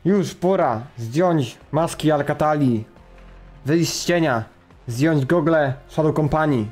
Już pora zdjąć maski Alcatali, wyjść z cienia, zdjąć gogle Shadow Company,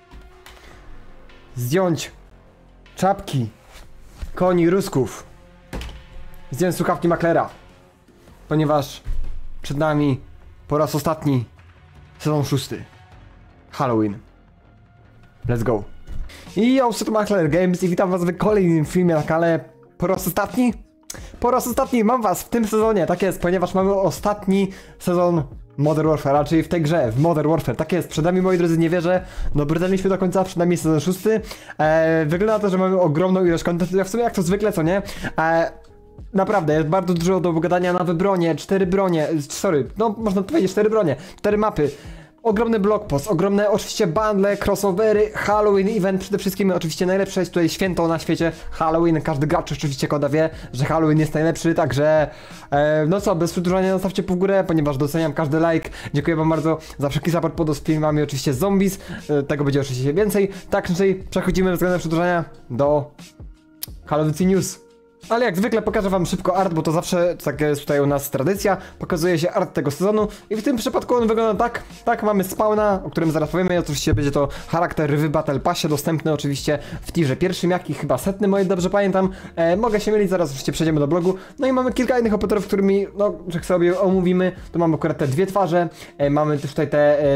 zdjąć czapki koni Rusków, zdjąć słuchawki Maclera, ponieważ przed nami po raz ostatni sezon 6. Halloween. Let's go. I ja to Macler Games i witam was w kolejnym filmie na kanale. Po raz ostatni? Po raz ostatni mam was w tym sezonie, tak jest, ponieważ mamy ostatni sezon Modern Warfare, raczej w tej grze, w Modern Warfare, tak jest, przed nami, moi drodzy, nie wierzę, no brnęliśmy do końca, przed nami sezon 6. Wygląda to, że mamy ogromną ilość kontentu, w sumie jak to zwykle, co nie? Naprawdę, jest bardzo dużo do pogadania, nowe bronie, 4 bronie, no można powiedzieć 4 bronie, 4 mapy. Ogromny blogpost, ogromne oczywiście bundle, crossovery, Halloween event, przede wszystkim oczywiście najlepsze jest tutaj święto na świecie Halloween, każdy gracz oczywiście koda wie, że Halloween jest najlepszy, także no co, bez przedłużania zostawcie po górę, ponieważ doceniam każdy like, dziękuję wam bardzo za wszelki support pod filmami, oczywiście zombies, tego będzie oczywiście więcej, tak raczej przechodzimy bez względu na przedłużania do Halloween News. Ale jak zwykle pokażę wam szybko art, bo to zawsze tak jest tutaj u nas tradycja. Pokazuje się art tego sezonu i w tym przypadku on wygląda tak. Tak, mamy spawna, o którym zaraz powiemy. Oczywiście będzie to charakter w Battle Passie, dostępny oczywiście w tirze pierwszym, jak i chyba 100, moi dobrze pamiętam. Mogę się mylić, zaraz oczywiście przejdziemy do blogu. No i mamy kilka innych operatorów, którymi, no, że sobie omówimy. To mamy akurat te dwie twarze. Mamy też tutaj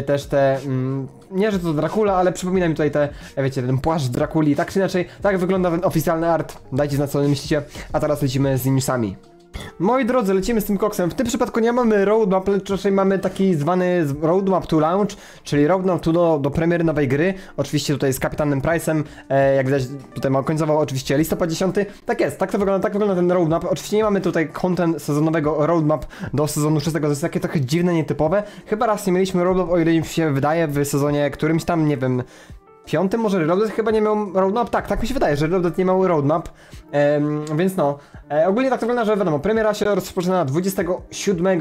nie, że to Dracula, ale przypomina mi tutaj wiecie, ten płaszcz Drakuli, tak czy inaczej, tak wygląda ten oficjalny art. Dajcie znać, co myślicie, a teraz lecimy z newsami. Moi drodzy, lecimy z tym koksem. W tym przypadku nie mamy roadmap, lecz raczej mamy taki zwany roadmap to launch, czyli roadmap do premiery nowej gry. Oczywiście tutaj z Kapitanem Price'em, jak widać tutaj ma końcował oczywiście listopad 10. Tak jest, tak wygląda ten roadmap. Oczywiście nie mamy tutaj content sezonowego roadmap do sezonu 6, to jest takie trochę dziwne, nietypowe. Chyba raz nie mieliśmy roadmap, o ile mi się wydaje, w sezonie którymś tam, nie wiem, 5 może Reloaded chyba nie miał roadmap? Tak mi się wydaje, że Reloaded nie miał roadmap, więc no, ogólnie tak to wygląda, że wiadomo, premiera się rozpoczyna 27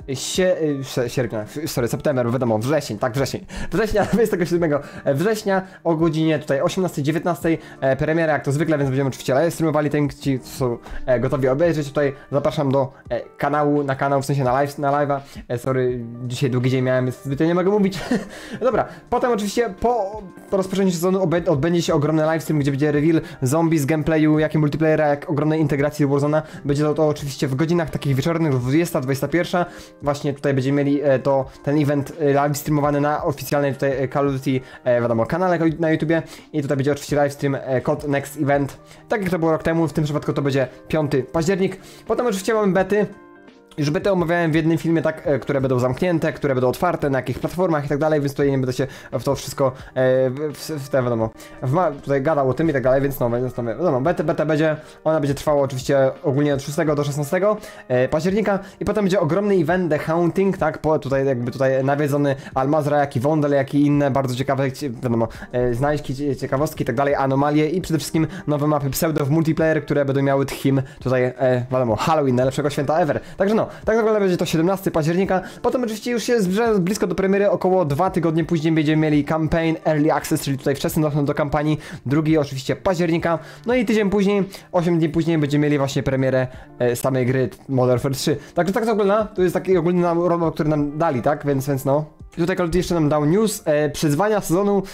sierpnia, september, wiadomo, wrzesień, tak, września, 27 września o godzinie tutaj 18-19, premiera jak to zwykle, więc będziemy oczywiście live streamowali, ci co są gotowi obejrzeć, tutaj zapraszam do kanału, w sensie na live'a, dzisiaj długi dzień miałem, zbytnio nie mogę mówić, dobra, potem oczywiście po rozpoczęciu sezonu odbędzie się ogromny livestream, gdzie będzie reveal zombie z gameplayu, jak i multiplayera, jak ogromnej integracji Warzona. Będzie to oczywiście w godzinach takich wieczornych, 20-21. Właśnie tutaj będziemy mieli ten event livestreamowany na oficjalnej tutaj Call of Duty, wiadomo, kanale na YouTubie. I tutaj będzie oczywiście livestream kod Next Event. Tak jak to było rok temu, w tym przypadku to będzie 5 październik. Potem oczywiście mamy bety. Już bety omawiałem w jednym filmie, tak, które będą zamknięte, które będą otwarte, na jakich platformach i tak dalej, więc tutaj nie będę się w to wszystko, wiadomo, tutaj gadał o tym i tak dalej, więc no, wiadomo, beta będzie, ona będzie trwała oczywiście ogólnie od 6 do 16 października i potem będzie ogromny event The Haunting, tak, tutaj jakby tutaj nawiedzony Al-Mazrah, jak i Wondel, jak i inne bardzo ciekawe, wiadomo, znajdźki, ciekawostki i tak dalej, anomalie i przede wszystkim nowe mapy pseudo w multiplayer, które będą miały theme tutaj, wiadomo, Halloween, najlepszego święta ever, także no, tak naprawdę będzie to 17 października, potem oczywiście już się zbliża blisko do premiery, około 2 tygodnie później będziemy mieli campaign Early Access, czyli tutaj wczesny dostęp do kampanii, 2 oczywiście października, no i tydzień później, 8 dni później będziemy mieli właśnie premierę samej gry Modern Warfare 3. Także tak to wygląda, to jest taki ogólny roadmap, który nam dali, tak, więc no. I tutaj Call of Duty jeszcze nam dał news, przyzwania sezonu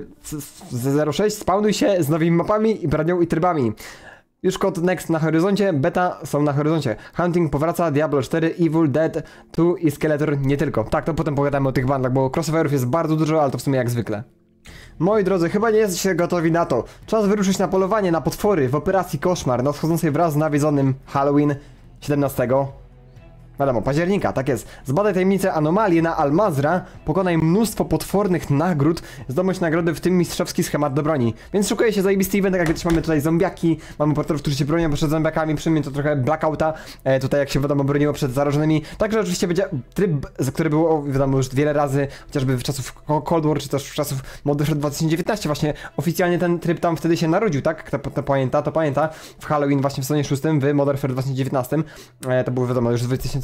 06, spawnuj się z nowymi mapami, bronią i trybami. Już kod Next na horyzoncie, beta są na horyzoncie. Hunting powraca, Diablo 4, Evil Dead 2 i Skeletor nie tylko. Tak, to potem pogadamy o tych bandach, bo crossoverów jest bardzo dużo, ale to w sumie jak zwykle. Moi drodzy, chyba nie jesteście gotowi na to. Czas wyruszyć na polowanie na potwory w operacji Koszmar, nadchodzącej wraz z nawiedzonym Halloween 17. Wiadomo, października, tak jest. Zbadaj tajemnicę anomalii na Al-Mazrah, pokonaj mnóstwo potwornych nagród, zdobądź nagrody, w tym mistrzowski schemat do broni. Więc szukuje się zajebisty event, jak też mamy tutaj zombiaki, mamy porterów, którzy się bronią przed zombiakami, przyjmie to trochę blackouta, tutaj jak się wiadomo broniło przed zarażonymi. Także oczywiście będzie tryb, który był wiadomo już wiele razy, chociażby w czasów Cold War, czy też w czasów Modern Warfare 2019 właśnie oficjalnie ten tryb tam wtedy się narodził, tak? Kto pamięta, to pamięta. W Halloween właśnie w sezonie 6, w Modern Warfare 2019, to było wiadomo już w 2020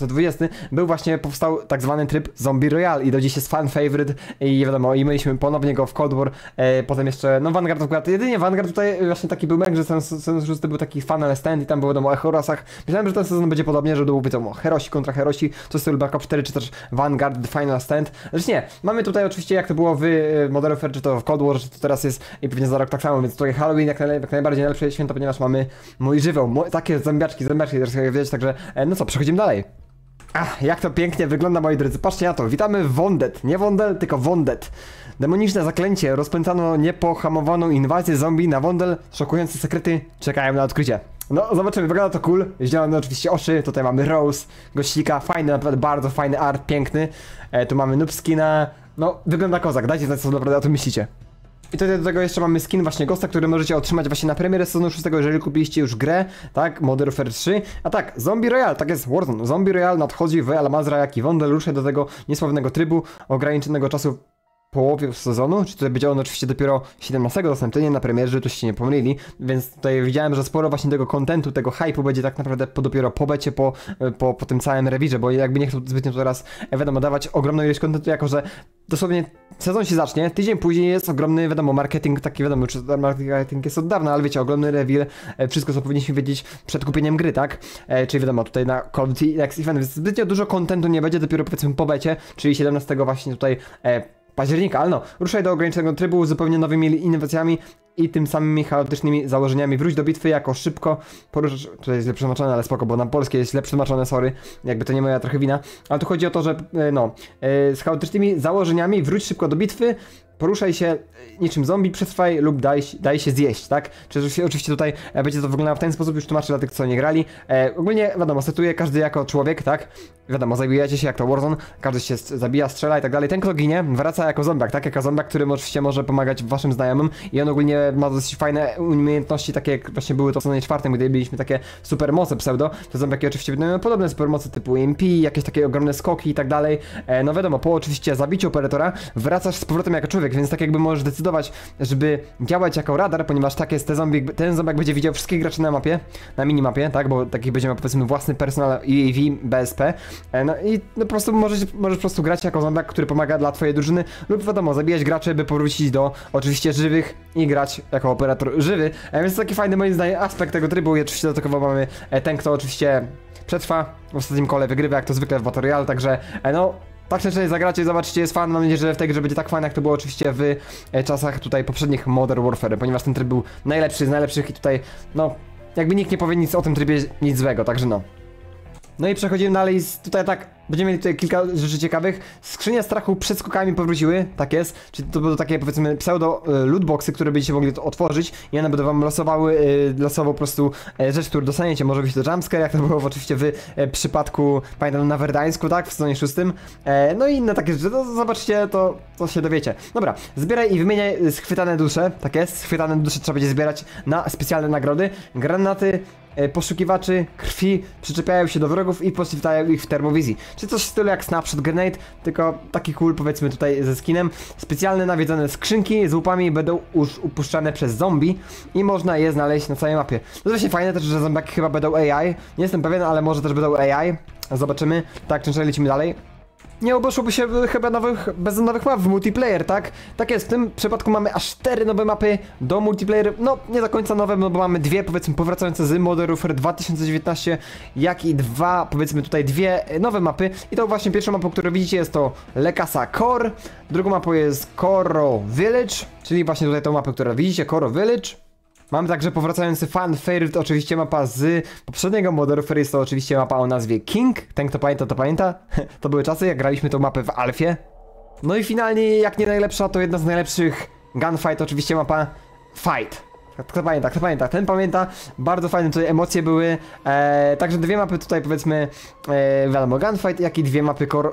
2020 powstał tak zwany tryb Zombie Royale i do dziś jest fan favorite i wiadomo, i mieliśmy ponownie go w Cold War, potem jeszcze, no Vanguard akurat, jedynie Vanguard tutaj właśnie taki był mek, że sezon 6 był taki final stand i tam było wiadomo o Horasach. Myślałem, że ten sezon będzie podobnie, że był wiadomo Herosi kontra Herosi, to stylu Black Ops 4 czy też Vanguard The Final Stand. Znaczy nie, mamy tutaj oczywiście jak to było w Modern Warfare, czy to w Cold War, czy to teraz jest i pewnie za rok tak samo, więc tutaj Halloween jak najbardziej najlepsze święto, ponieważ mamy mój żywioł, takie zombiaczki, teraz jak wiedzieć, także no co, przechodzimy dalej. Ach, jak to pięknie wygląda, moi drodzy, patrzcie na to, witamy w Wounded, nie Wondel, tylko Wounded. Demoniczne zaklęcie, rozpętano niepohamowaną inwazję zombie na Wondel, szokujące sekrety czekają na odkrycie. No, zobaczymy, wygląda to cool, zielone oczywiście oczy, tutaj mamy Rose, gościka, fajny, naprawdę bardzo fajny art, piękny. Tu mamy noob skina, no, wygląda kozak, dajcie znać co naprawdę o tym myślicie. I tutaj do tego jeszcze mamy skin właśnie Ghosta, który możecie otrzymać właśnie na premierę sezonu 6, jeżeli kupiliście już grę, tak, Modern Warfare 3. A tak, Zombie Royale, tak jest Warzone. Zombie Royale nadchodzi w Al Mazrah, jak i Wondel ruszy do tego niesławnego trybu ograniczonego czasu połowie sezonu, czy tutaj będzie on oczywiście dopiero 17 dostępny, nie na premierze, tu się nie pomylili, więc tutaj widziałem, że sporo właśnie tego kontentu, tego hype'u będzie tak naprawdę dopiero po becie, po tym całym rewirze, bo jakby nie chcę zbytnio teraz, wiadomo, dawać ogromną ilość kontentu, jako że dosłownie sezon się zacznie, tydzień później jest ogromny, wiadomo, marketing, taki wiadomo, czy marketing jest od dawna, ale wiecie, ogromny reveal, wszystko co powinniśmy wiedzieć przed kupieniem gry, tak? Czyli wiadomo, tutaj na Call of Duty Next Event, więc zbytnio dużo kontentu nie będzie, dopiero powiedzmy po becie, czyli 17 właśnie tutaj października, ale no, ruszaj do ograniczonego trybu z zupełnie nowymi innowacjami i tym samymi chaotycznymi założeniami. Wróć do bitwy jako szybko poruszasz, tutaj jest źle przetłumaczone, ale spoko, bo na polskie jest źle przetłumaczone, sorry, jakby to nie moja trochę wina, ale tu chodzi o to, że no, z chaotycznymi założeniami wróć szybko do bitwy, poruszaj się niczym zombie, przetrwaj lub daj się zjeść, tak? Czyli oczywiście tutaj będzie to wyglądało w ten sposób, już tłumaczę dla tych, co nie grali. Ogólnie, wiadomo, setuje każdy jako człowiek, tak? Wiadomo, zabijecie się jak to Warzone, każdy się zabija, strzela i tak dalej. Ten, kto ginie, wraca jako zombiak, tak? Jako zombiak, który oczywiście może pomagać waszym znajomym i on ogólnie ma dosyć fajne umiejętności, takie jak właśnie były to w sezonie 4, gdy mieliśmy takie supermoce pseudo. Te zombiaki oczywiście będą miały podobne supermoce typu EMP, jakieś takie ogromne skoki i tak dalej. No wiadomo, po oczywiście zabiciu operatora wracasz z powrotem jako człowiek, więc tak jakby możesz decydować, żeby działać jako radar, ponieważ tak jest, ten zombiak będzie widział wszystkich graczy na mapie, na minimapie, tak, bo taki będzie miał powiedzmy własny personal UAV, BSP, no i no, po prostu możesz po prostu grać jako zombiak, który pomaga dla twojej drużyny, lub wiadomo, zabijać graczy, by powrócić do oczywiście żywych i grać jako operator żywy, więc to taki fajny moim zdaniem aspekt tego trybu i oczywiście do tego mamy ten, kto oczywiście przetrwa, w ostatnim kole wygrywa, jak to zwykle w Battle Royale, także no tak szczerze zagracie, zobaczycie, jest fan, mam nadzieję, że w tej grze będzie tak fajnie, jak to było oczywiście w czasach tutaj poprzednich Modern Warfare, ponieważ ten tryb był najlepszy z najlepszych i tutaj, no, jakby nikt nie powie nic o tym trybie, nic złego, także no. No i przechodzimy dalej, tutaj tak, będziemy mieli tutaj kilka rzeczy ciekawych. Skrzynie strachu przed skokami powróciły, tak jest, czyli to będą takie powiedzmy pseudo lootboxy, które będziecie mogli to otworzyć i one będą wam losowały, losowo po prostu rzecz, którą dostaniecie, może być to jumpscare, jak to było oczywiście w przypadku, pamiętam, na Verdańsku, tak, w sezonie 6. No i inne takie rzeczy, to zobaczcie, to się dowiecie. Dobra, zbieraj i wymieniaj schwytane dusze, tak jest, schwytane dusze trzeba będzie zbierać na specjalne nagrody, granaty, poszukiwaczy krwi przyczepiają się do wrogów i postawiają ich w termowizji. Czy coś w stylu jak Snapshot Grenade, tylko taki cool powiedzmy tutaj ze skinem. Specjalne nawiedzone skrzynki z łupami będą już upuszczane przez zombie i można je znaleźć na całej mapie. To jest właśnie fajne też, że zombiaki chyba będą AI. Nie jestem pewien, ale może też będą AI. Zobaczymy. Tak, czy lecimy dalej. Nie obeszłoby się chyba bez nowych map w multiplayer, tak? Tak jest, w tym przypadku mamy aż 4 nowe mapy do multiplayer, no nie do końca nowe, no bo mamy dwie powiedzmy powracające z Modern Warfare 2019, jak i powiedzmy tutaj dwie nowe mapy. I to właśnie pierwszą mapą, którą widzicie, jest to Le Casa Core, drugą mapą jest Coro Village, czyli właśnie tutaj tą mapę, którą widzicie, Coro Village. Mamy także powracający fan favorite, oczywiście mapa z poprzedniego Modern Warfare, jest to oczywiście mapa o nazwie King. Ten kto pamięta, to pamięta. To były czasy, jak graliśmy tą mapę w Alfie. No i finalnie, jak nie najlepsza, to jedna z najlepszych gunfight, oczywiście mapa Fight. Kto pamięta, ten pamięta. Bardzo fajne tutaj emocje były. Także dwie mapy tutaj powiedzmy, wiadomo, gunfight, jak i dwie mapy Core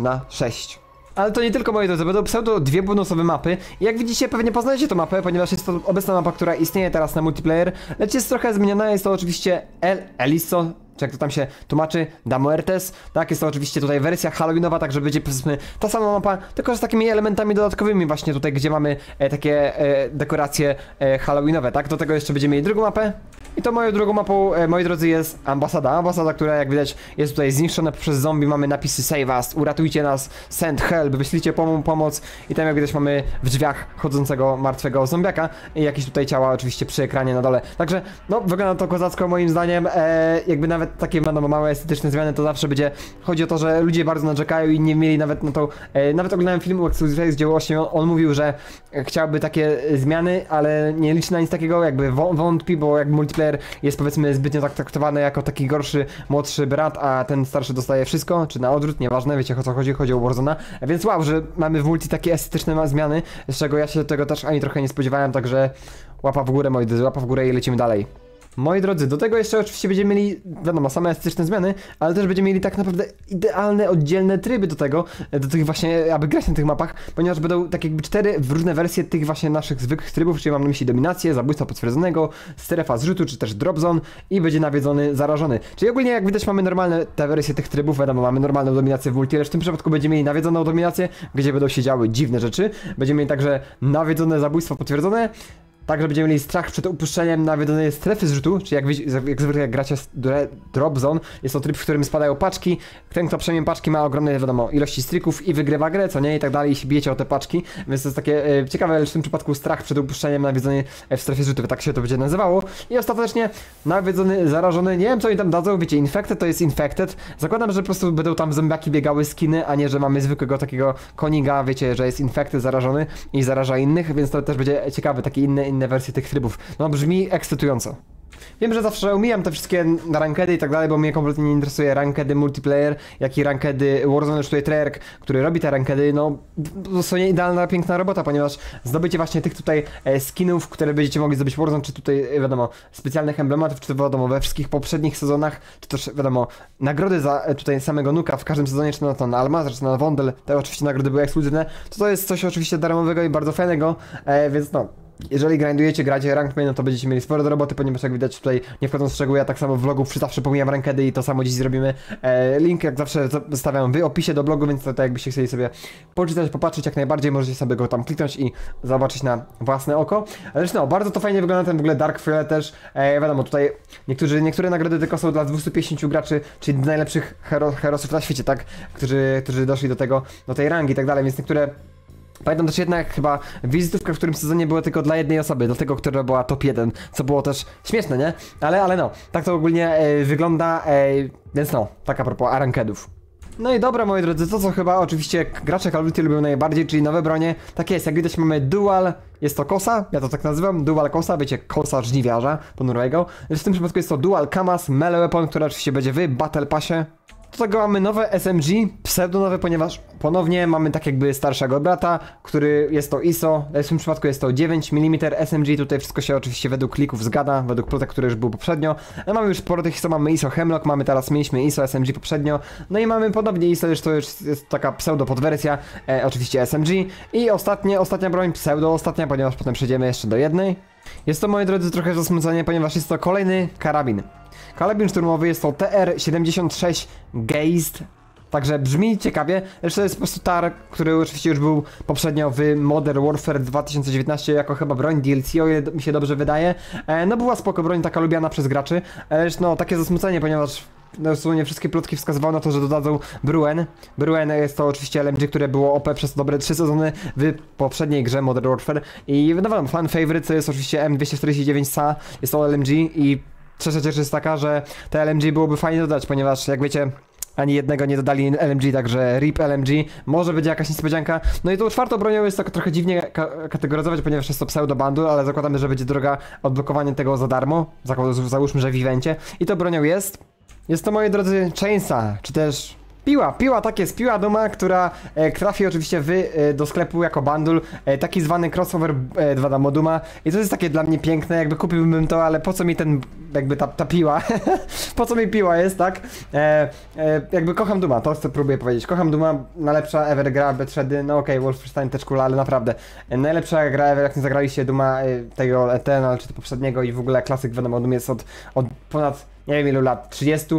6×6. Ale to nie tylko, moi drodzy, będą pseudo dwie bonusowe mapy. I jak widzicie, pewnie poznajecie tę mapę, ponieważ jest to obecna mapa, która istnieje teraz na multiplayer, lecz jest trochę zmieniona. Jest to oczywiście Eliso, czy jak to tam się tłumaczy, Da Muertes. Tak, jest to oczywiście tutaj wersja halloweenowa, także będzie powiedzmy ta sama mapa, tylko z takimi elementami dodatkowymi właśnie tutaj, gdzie mamy takie dekoracje halloweenowe, tak? Do tego jeszcze będziemy mieli drugą mapę. I to moją drugą mapą, moi drodzy, jest ambasada, która jak widać jest tutaj zniszczona przez zombie, mamy napisy save us, uratujcie nas, send help, wyślijcie pomoc i tam jak widać mamy w drzwiach chodzącego martwego zombiaka i jakieś tutaj ciała oczywiście przy ekranie na dole. Także no wygląda to kozacko moim zdaniem, jakby nawet takie wiadomo małe estetyczne zmiany to zawsze będzie, chodzi o to, że ludzie bardzo narzekają i nie mieli nawet na to, nawet oglądałem film u Exclusive gdzie właśnie on mówił, że chciałby takie zmiany, ale nie liczy na nic takiego, jakby wątpi, bo jakby multiplayer jest powiedzmy zbytnio tak traktowany jako taki gorszy, młodszy brat, a ten starszy dostaje wszystko, czy na odwrót, nieważne, wiecie o co chodzi o Warzona, więc wow, że mamy w multi takie estetyczne zmiany, z czego ja się tego też ani trochę nie spodziewałem, także łapa w górę moi drodzy, łapa w górę i lecimy dalej. Moi drodzy, do tego jeszcze oczywiście będziemy mieli, wiadomo, same estetyczne zmiany, ale też będziemy mieli tak naprawdę idealne, oddzielne tryby do tych właśnie, aby grać na tych mapach, ponieważ będą tak jakby 4 różne wersje tych właśnie naszych zwykłych trybów, czyli mam na myśli dominację, zabójstwa potwierdzonego, strefa zrzutu, czy też drop zone i będzie nawiedzony, zarażony. Czyli ogólnie jak widać mamy normalne te wersje tych trybów, wiadomo, mamy normalną dominację w multi, lecz w tym przypadku będziemy mieli nawiedzoną dominację, gdzie będą się działy dziwne rzeczy, będziemy mieli także nawiedzone zabójstwo potwierdzone. Także będziemy mieli strach przed upuszczeniem nawiedzonej strefy zrzutu, czyli jak zwykle jak gracie drop zone, jest to tryb, w którym spadają paczki. Ten, kto przejmie paczki, ma ogromne, wiadomo, ilości streaków i wygrywa grę, co nie, i tak dalej, i się bijecie o te paczki. Więc to jest takie ciekawe, lecz w tym przypadku strach przed upuszczeniem nawiedzonej w strefie zrzutu, tak się to będzie nazywało. I ostatecznie nawiedzony, zarażony, nie wiem co oni tam dadzą, wiecie, infected to jest infected. Zakładam, że po prostu będą tam zombiaki biegały skiny, a nie, że mamy zwykłego takiego koniga, wiecie, że jest infected, zarażony i zaraża innych, więc to też będzie ciekawe, takie inne wersje tych trybów. No brzmi ekscytująco. Wiem, że zawsze omijam te wszystkie rankedy i tak dalej, bo mnie kompletnie nie interesuje rankedy multiplayer, jak i rankedy Warzone, lecz tutaj Treyarch, który robi te rankedy, no to nie idealna, piękna robota, ponieważ zdobycie właśnie tych tutaj skinów, które będziecie mogli zdobyć Warzone, czy tutaj wiadomo, specjalnych emblematów, czy to wiadomo, we wszystkich poprzednich sezonach, czy też wiadomo, nagrody za tutaj samego Nuka w każdym sezonie, czy na Almazr, czy na Wondel, te oczywiście nagrody były ekskluzywne, to jest coś oczywiście darmowego i bardzo fajnego, więc no. Jeżeli gracie ranked main, no to będziecie mieli sporo do roboty, ponieważ jak widać tutaj nie wchodząc w szczegóły, ja tak samo w vlogu zawsze pomijam rankedy i to samo dziś zrobimy. Link jak zawsze zostawiam w opisie do blogu, więc to jakbyście chcieli sobie poczytać, popatrzeć jak najbardziej, możecie sobie go tam kliknąć i zobaczyć na własne oko. Ale no, bardzo to fajnie wygląda ten w ogóle Dark Fuel też. Wiadomo, tutaj niektóre nagrody tylko są dla 250 graczy, czyli najlepszych herosów na świecie, tak? Którzy doszli do tej rangi i tak dalej, więc niektóre... Pamiętam też jednak chyba wizytówka w którym sezonie była tylko dla jednej osoby, dla tego, która była top 1, co było też śmieszne, nie? Ale no, tak to ogólnie wygląda, więc no, tak a propos rankedów. No i dobra moi drodzy, to co chyba oczywiście gracze Call of Duty lubią najbardziej, czyli nowe bronie. Tak jest, jak widać mamy dual, jest to kosa, ja to tak nazywam, dual kosa, wiecie, kosa żniwiarza po norwego. W tym przypadku jest to dual Kamas melee weapon, która oczywiście będzie w Battle Passie. Do tego mamy nowe SMG, pseudonowe, ponieważ ponownie mamy tak jakby starszego brata, który jest to ISO, w tym przypadku jest to 9 mm SMG, tutaj wszystko się oczywiście według klików zgada, według plotek, który już był poprzednio. Ale mamy już sporo tych ISO, mamy ISO Hemlock, mieliśmy ISO SMG poprzednio, no i mamy podobnie ISO, już to już jest taka pseudo podwersja, oczywiście SMG. I ostatnia broń, pseudo ostatnia, ponieważ potem przejdziemy jeszcze do jednej. Jest to, moi drodzy, trochę zasmucenie, ponieważ jest to kolejny karabin. Karabin szturmowy jest to TR-76 Geist. Także brzmi ciekawie, lecz to jest po prostu TAR, który oczywiście już był poprzednio w Modern Warfare 2019 jako chyba broń DLC, o ile mi się dobrze wydaje. No była spoko broń, taka lubiana przez graczy, lecz no takie zasmucenie, ponieważ dosłownie wszystkie plotki wskazywały na to, że dodadzą Bruen. Bruen jest to oczywiście LMG, które było OP przez dobre 3 sezony w poprzedniej grze Modern Warfare. I no fan favorite to jest oczywiście M249SA, jest to LMG i trzecia rzecz jest taka, że te LMG byłoby fajnie dodać, ponieważ jak wiecie ani jednego nie dodali LMG, także RIP LMG, może będzie jakaś niespodzianka. No i tą czwartą bronią jest tak trochę dziwnie kategoryzować, ponieważ jest to pseudo bundle, ale zakładamy, że będzie droga odblokowanie tego za darmo, załóżmy, że w evencie. I to bronią jest to, moi drodzy, Chainsaw, czy też piła, tak jest, piła Duma, która trafi oczywiście do sklepu jako bundle, taki zwany crossover Duma i to jest takie dla mnie piękne, jakby kupiłbym to, ale po co mi jakby ta piła, po co mi piła jest, tak? Jakby kocham Duma, to co próbuję powiedzieć, kocham Duma, najlepsza ever gra, Betredy, no okej, Wolfenstein też cool, ale naprawdę, najlepsza gra ever, jak nie zagraliście Duma tego Eternal, czy to poprzedniego i w ogóle klasyk wiadomo, Doom jest od ponad nie wiem ilu lat, 30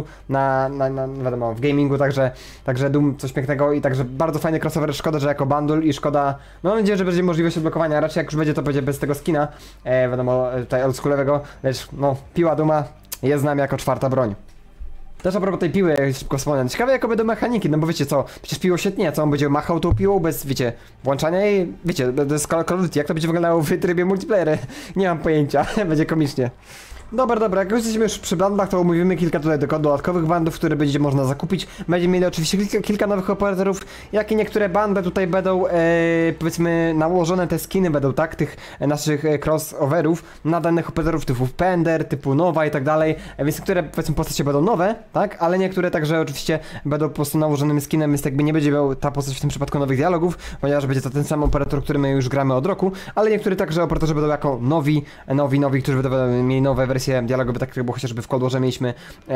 wiadomo, w gamingu, także Doom coś pięknego i także bardzo fajny crossover, szkoda, że jako bundle i szkoda, no mam nadzieję, że będzie możliwość odblokowania, raczej jak już będzie, to będzie bez tego skina, wiadomo, tutaj oldschoolowego, lecz no, piła Dooma jest z nami jako czwarta broń. Też a propos tej piły, jak szybko wspomniałem, ciekawe jak będą mechaniki, no bo wiecie co, przecież piło świetnie, co on będzie machał tą piłą bez, wiecie, włączania jej, wiecie, to jest Call of Duty, jak to będzie wyglądało w trybie multiplayer, nie mam pojęcia, będzie komicznie. Dobra, jak już jesteśmy już przy bandach, to omówimy kilka tutaj dodatkowych bandów, które będzie można zakupić. Będziemy mieli oczywiście kilka nowych operatorów, jak i niektóre bandy tutaj będą, powiedzmy, nałożone te skiny będą, tak, tych naszych crossoverów na danych operatorów typu Pender, typu Nowa i tak dalej, więc niektóre, powiedzmy, postacie będą nowe, tak, ale niektóre także oczywiście będą po prostu nałożonym skinem, więc jakby nie będzie miał ta postać w tym przypadku nowych dialogów, ponieważ będzie to ten sam operator, który my już gramy od roku, ale niektóre także operatorzy będą jako nowi, którzy będą mieli nowe wersje dialogowe, tak jak było chociażby w Cold Warze mieliśmy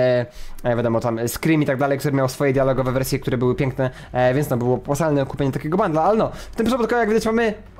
wiadomo tam Scream i tak dalej, który miał swoje dialogowe wersje, które były piękne, więc no było opłacalne kupienie takiego bundla, ale no, w tym przypadku jak widać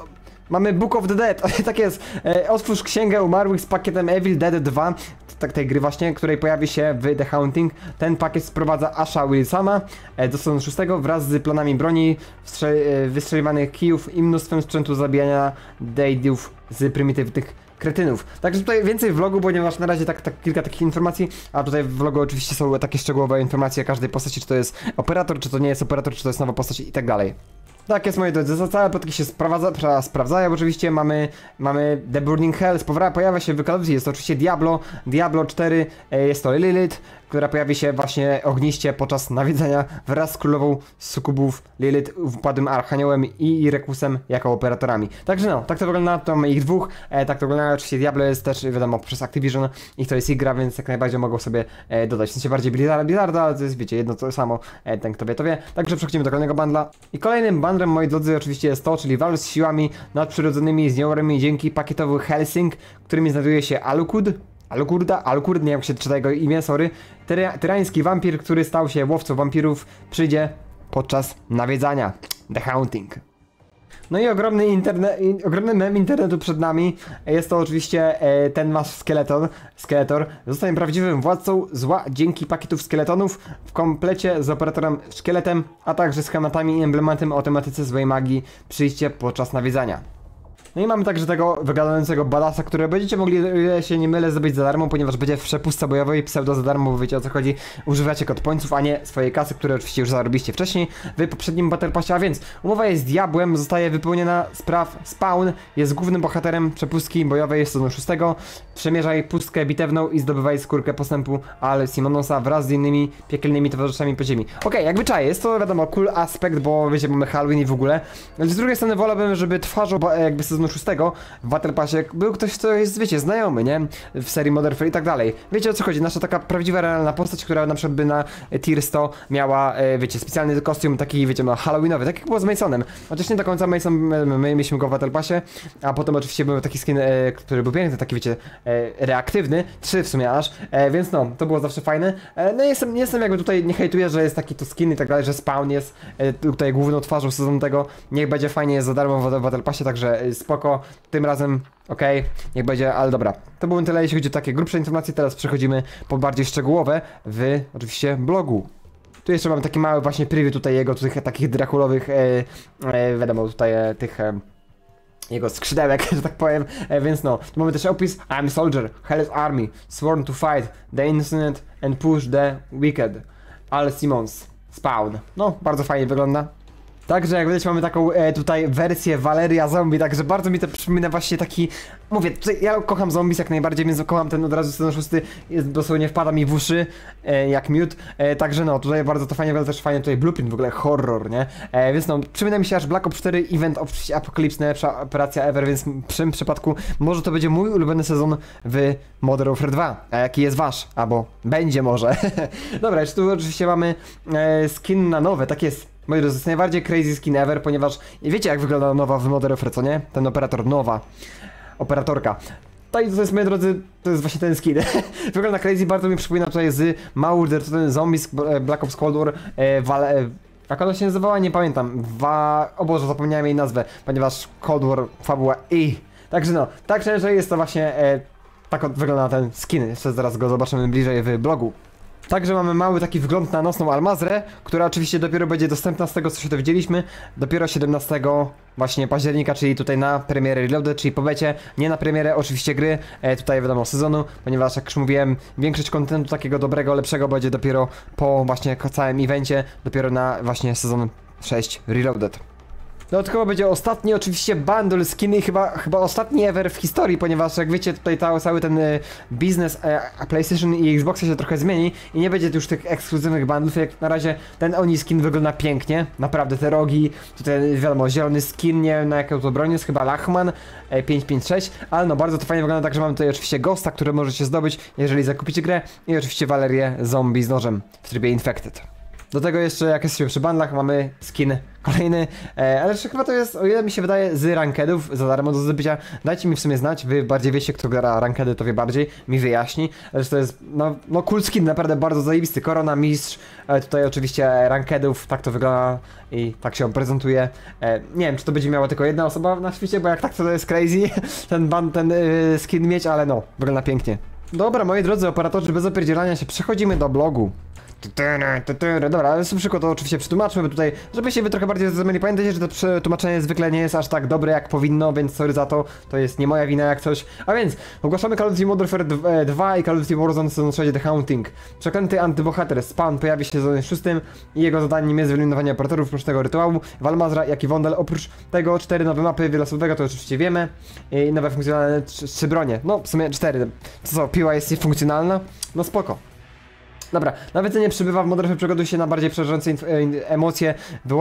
mamy Book of the Dead, tak jest, otwórz księgę umarłych z pakietem Evil Dead 2, tak tej gry właśnie, której pojawi się w The Haunting. Ten pakiet sprowadza Asha Wilsona do sezonu 6 wraz z planami broni, wystrzeliwanych kijów i mnóstwem sprzętu zabijania deidów z prymitywnych kretynów. Także tutaj więcej vlogu, ponieważ na razie tak kilka takich informacji, a tutaj w vlogu oczywiście są takie szczegółowe informacje o każdej postaci, czy to jest operator, czy to nie jest operator, czy to jest nowa postać i tak dalej. Tak jest, moi drodzy, całe plotki się sprawdzają, oczywiście mamy The Burning Hell, pojawia się w Call of Duty, jest to oczywiście Diablo 4, jest to Lilith, która pojawi się właśnie ogniście podczas nawiedzenia wraz z królową sukubów Lilith, upadłym archaniołem i Rekusem jako operatorami. Także no, tak to wygląda, to mamy ich dwóch, tak to wygląda, oczywiście Diablo jest też wiadomo przez Activision, ich to jest ich gra, więc jak najbardziej mogą sobie dodać, w sensie bardziej Blizzarda, ale to jest wiecie, jedno to samo, ten kto wie to wie. Także przechodzimy do kolejnego bundla i kolejnym bundlem, moi drodzy, oczywiście jest to, czyli Valve z siłami nadprzyrodzonymi zniorami dzięki pakietowi Helsing, którymi znajduje się Alucard, nie wiem jak się czyta jego imię, sorry. Tyrański wampir, który stał się łowcą wampirów, przyjdzie podczas nawiedzania The Haunting. No i ogromny mem internetu przed nami, jest to oczywiście ten nasz Skeletor, zostanie prawdziwym władcą zła dzięki pakietów skeletonów w komplecie z operatorem szkieletem, a także schematami i emblematem o tematyce złej magii, przyjście podczas nawiedzania. No i mamy także tego wygadającego badasa, które będziecie mogli, ile się nie mylę, zdobyć za darmo, ponieważ będzie w przepustce bojowej pseudo za darmo, bo wiecie o co chodzi, używacie kod pońców, a nie swojej kasy, które oczywiście już zarobiliście wcześniej w poprzednim Battle Passie, a więc umowa jest z diabłem, zostaje wypełniona spraw Spawn, jest głównym bohaterem przepustki bojowej sezonu 6, przemierzaj pustkę bitewną i zdobywaj skórkę postępu Al Simonosa wraz z innymi piekielnymi towarzyszami podziemi. Okej, jakby czaję, jest to wiadomo cool aspekt, bo wiecie, mamy Halloween i w ogóle, ale z drugiej strony wolałbym, żeby twarzą jakby sezonu 6 w Battle Passie był ktoś, kto jest, wiecie, znajomy, nie? W serii Modern Warfare i tak dalej. Wiecie o co chodzi? Nasza taka prawdziwa, realna postać, która na przykład by na tier 100 miała, wiecie, specjalny kostium taki, wiecie, no, halloweenowy, tak jak było z Masonem. Chociaż nie do końca Mason, my mieliśmy go w Battle Passie, a potem oczywiście był taki skin, który był piękny, taki, wiecie, reaktywny, 3 w sumie aż, więc no, to było zawsze fajne. No nie jestem jakby tutaj, nie hejtuję, że jest taki tu skin i tak dalej, że Spawn jest tutaj główną twarzą sezonu tego, niech będzie fajnie, jest za darmo w Battle Passie, także spoko. Tym razem okej, niech będzie, ale dobra. To było tyle, jeśli chodzi o takie grubsze informacje. Teraz przechodzimy po bardziej szczegółowe w oczywiście blogu. Tu jeszcze mamy taki mały właśnie preview tutaj jego, tych takich drakulowych, wiadomo, tutaj tych jego skrzydełek, że tak powiem, więc no, tu mamy też opis: I'm soldier, Hell's army, sworn to fight the innocent and push the wicked. Al Simons, Spawn. No, bardzo fajnie wygląda. Także jak widać mamy taką tutaj wersję Valeria Zombie, także bardzo mi to przypomina właśnie taki, mówię, tutaj ja kocham zombies jak najbardziej, więc kocham ten od razu sezon 6, dosłownie wpada mi w uszy jak miód, także no, tutaj bardzo to fajnie, ale też fajnie tutaj blueprint, w ogóle horror, nie? Więc no, przypomina mi się aż Black Ops 4 Event of Apocalypse, najlepsza operacja ever, więc w tym przypadku może to będzie mój ulubiony sezon w Modern Warfare 2, a jaki jest wasz? Albo będzie może. Dobra, jeszcze tu oczywiście mamy skin na nowe, tak jest. Moi drodzy, to jest najbardziej crazy skin ever, ponieważ wiecie jak wygląda nowa w Modern Warfare, co nie? Ten operator, nowa operatorka. To jest, moi drodzy, to jest właśnie ten skin. Wygląda crazy, bardzo mi przypomina tutaj z Mauder, to ten zombie z Black Ops Cold War, jak ona się nazywała? Nie pamiętam. O Boże, zapomniałem jej nazwę, ponieważ Cold War, fabuła Także no, tak szczerze jest to właśnie tak wygląda ten skin, jeszcze zaraz go zobaczymy bliżej w blogu. Także mamy mały taki wgląd na nocną Almazrę, która oczywiście dopiero będzie dostępna z tego co się dowiedzieliśmy, dopiero 17 właśnie października, czyli tutaj na premierę Reloaded, czyli po becie, nie na premierę oczywiście gry, tutaj wiadomo sezonu, ponieważ jak już mówiłem, większość kontentu takiego dobrego, lepszego będzie dopiero po właśnie całym evencie, dopiero na właśnie sezon 6 Reloaded. Dodatkowo będzie ostatni oczywiście bundle skiny i chyba ostatni ever w historii, ponieważ jak wiecie tutaj cały ten biznes PlayStation i Xboxa się trochę zmieni i nie będzie już tych ekskluzywnych bundlów, jak na razie ten Oni skin wygląda pięknie, naprawdę te rogi, tutaj wiadomo zielony skin, nie wiem na jaką to broń jest, chyba Lachman 556, ale no bardzo to fajnie wygląda, także mamy tutaj oczywiście Ghosta, który możecie zdobyć, jeżeli zakupicie grę i oczywiście Valerię zombie z nożem w trybie Infected. Do tego jeszcze, jak jesteśmy przy bundlach, mamy skin kolejny, ale jeszcze chyba to jest, o ile mi się wydaje, z rankedów za darmo do zdobycia. Dajcie mi w sumie znać, wy bardziej wiecie, kto gra rankedy, to wie bardziej, mi wyjaśni. Ale to jest, no cool skin, naprawdę bardzo zajebisty, korona, mistrz, tutaj oczywiście rankedów, tak to wygląda i tak się on prezentuje. Nie wiem, czy to będzie miała tylko jedna osoba na świecie, bo jak tak to jest crazy, ten skin mieć, ale no, wygląda pięknie. Dobra, moi drodzy operatorzy, bez opierdzielania się, przechodzimy do blogu. Dobra, ale przykład to oczywiście przetłumaczmy, bo tutaj, żebyście wy trochę bardziej zrozumieli, pamiętajcie, że to przetłumaczenie zwykle nie jest aż tak dobre jak powinno, więc sorry za to, to jest nie moja wina jak coś. A więc, ogłaszamy Call of Duty Modern Warfare 2 i Call of Duty Warzone Sezon 6 The Haunting. Przeklęty antybohater Spawn pojawi się w sezonie 6 i jego zadaniem jest wyeliminowanie operatorów mrocznego rytuału, Walmazra, jak i Wondel. Oprócz tego 4 nowe mapy wieloosobowego, to oczywiście wiemy, i nowe funkcjonalne 3 bronie, no w sumie 4. Co, piła jest niefunkcjonalna? No spoko. Dobra, nawet nie przybywa w Modern przygotuje się na bardziej przerażające emocje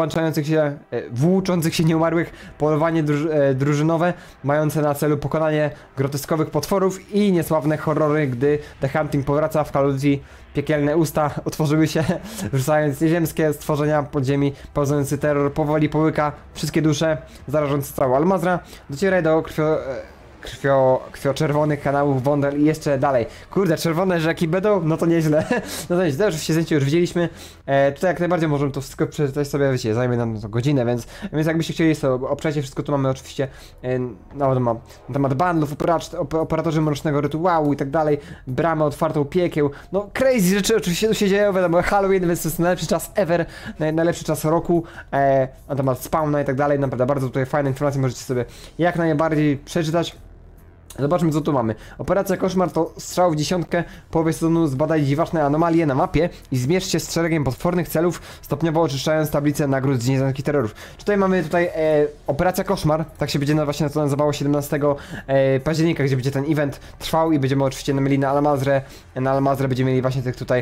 włóczących się nieumarłych, polowanie drużynowe, mające na celu pokonanie groteskowych potworów i niesławne horrory, gdy The Hunting powraca w Call of Duty. Piekielne usta otworzyły się, wrzucając nieziemskie stworzenia podziemi, pełzający terror powoli połyka wszystkie dusze, zarażący całą Almazra, docieraj do krwioczerwonych kanałów Wondel i jeszcze dalej. Kurde, czerwone rzeki będą? No to nieźle. No to nieźle, oczywiście zdjęcie już widzieliśmy. Tutaj jak najbardziej możemy to wszystko przeczytać sobie, wiecie, zajmie nam to godzinę, więc jakbyście chcieli sobie obczajcie wszystko, tu mamy oczywiście na temat bundlów, operatorzy mrocznego rytuału i tak dalej, bramę otwartą piekieł, no crazy rzeczy oczywiście tu się dzieją, wiadomo, Halloween, więc to jest najlepszy czas ever, najlepszy czas roku, na temat spawna i tak dalej, naprawdę bardzo tutaj fajne informacje możecie sobie jak najbardziej przeczytać. Zobaczmy co tu mamy. Operacja Koszmar to strzał w dziesiątkę. Połowie sezonu zbadaj dziwaczne anomalie na mapie i zmierz się z szeregiem potwornych celów, stopniowo oczyszczając tablicę nagród z nieznanych terrorów. Tutaj mamy Operacja Koszmar, tak się będzie właśnie to nazywało 17 października, gdzie będzie ten event trwał i będziemy oczywiście mieli na Almazrę. Na Almazrę będziemy mieli właśnie tych tutaj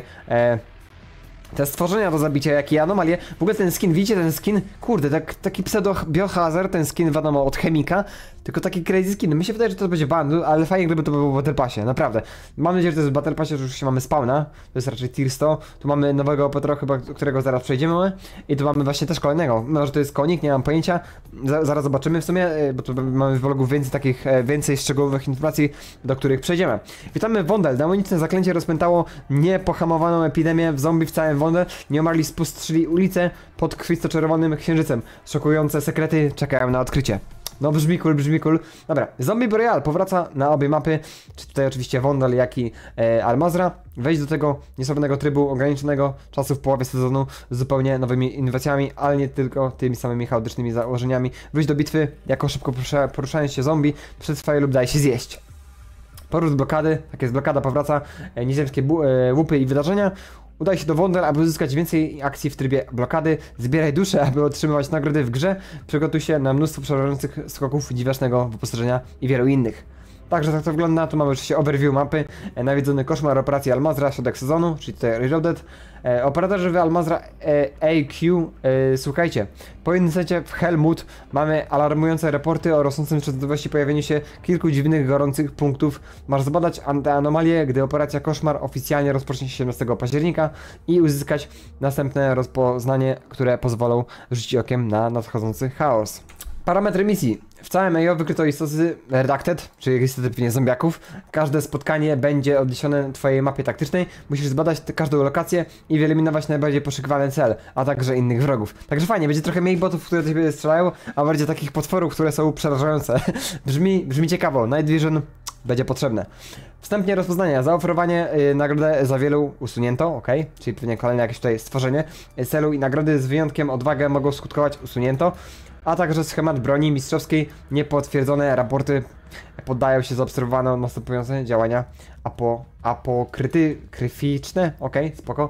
te stworzenia do zabicia, jakie anomalie. W ogóle ten skin, widzicie ten skin? Kurde, taki pseudo-biohazard, ten skin wiadomo od chemika, tylko taki crazy skin. Mi się wydaje, że to będzie bundle, ale fajnie gdyby to było w Battle Passie, naprawdę. Mam nadzieję, że to jest w Battle Passie, że już mamy spawna, to jest raczej tier 100. Tu mamy nowego operatora chyba, którego zaraz przejdziemy i tu mamy właśnie też kolejnego. Może to jest konik, nie mam pojęcia, zaraz zobaczymy w sumie, bo tu mamy w vlogu więcej szczegółowych informacji, do których przejdziemy. Witamy Wondel. Demoniczne zaklęcie rozpętało niepohamowaną epidemię w zombie w całym Wondel. Nieomarli spustrzyli ulicę pod krwisto-czerwonym księżycem. Szokujące sekrety czekają na odkrycie. No brzmi cool. Dobra, Zombie Boreal powraca na obie mapy, czy tutaj oczywiście Wondel, jak i Almazra. Wejdź do tego niesławnego trybu ograniczonego czasu w połowie sezonu z zupełnie nowymi innowacjami, ale nie tylko tymi samymi chaotycznymi założeniami. Wyjdź do bitwy jako szybko poruszając się zombie, przetrwaj lub daj się zjeść. Powrót blokady, tak jest, blokada powraca, nieziemskie łupy i wydarzenia. Udaj się do Wondel, aby uzyskać więcej akcji w trybie blokady. Zbieraj dusze, aby otrzymywać nagrody w grze. Przygotuj się na mnóstwo przerażających skoków, dziwacznego wyposażenia i wielu innych. Także tak to wygląda, tu mamy oczywiście overview mapy, nawiedzony koszmar operacji Almazra, środek sezonu, czyli tutaj Reloaded. Operatorzy w Almazra AQ, słuchajcie, po incydencie w Helmut mamy alarmujące raporty o rosnącym częstotliwości pojawieniu się kilku dziwnych, gorących punktów. Masz zbadać anomalie, gdy operacja Koszmar oficjalnie rozpocznie się 17 października i uzyskać następne rozpoznanie, które pozwolą rzucić okiem na nadchodzący chaos. Parametry misji. W całym EO wykryto istoty redacted, czyli istoty pewnie zombiaków. Każde spotkanie będzie odniesione twojej mapie taktycznej. Musisz zbadać każdą lokację i wyeliminować najbardziej poszukiwany cel, a także innych wrogów. Także fajnie, będzie trochę mniej botów, które do ciebie strzelają, a bardziej takich potworów, które są przerażające. Brzmi ciekawo. Night Vision będzie potrzebne. Wstępnie rozpoznania. Zaoferowanie nagrodę za wielu usunięto, ok. Czyli pewnie kolejne jakieś tutaj stworzenie. Celu i nagrody z wyjątkiem odwagę mogą skutkować usunięto. A także schemat broni mistrzowskiej. Niepotwierdzone raporty poddają się zaobserwowano następujące działania apokryficzne. Okej, spoko.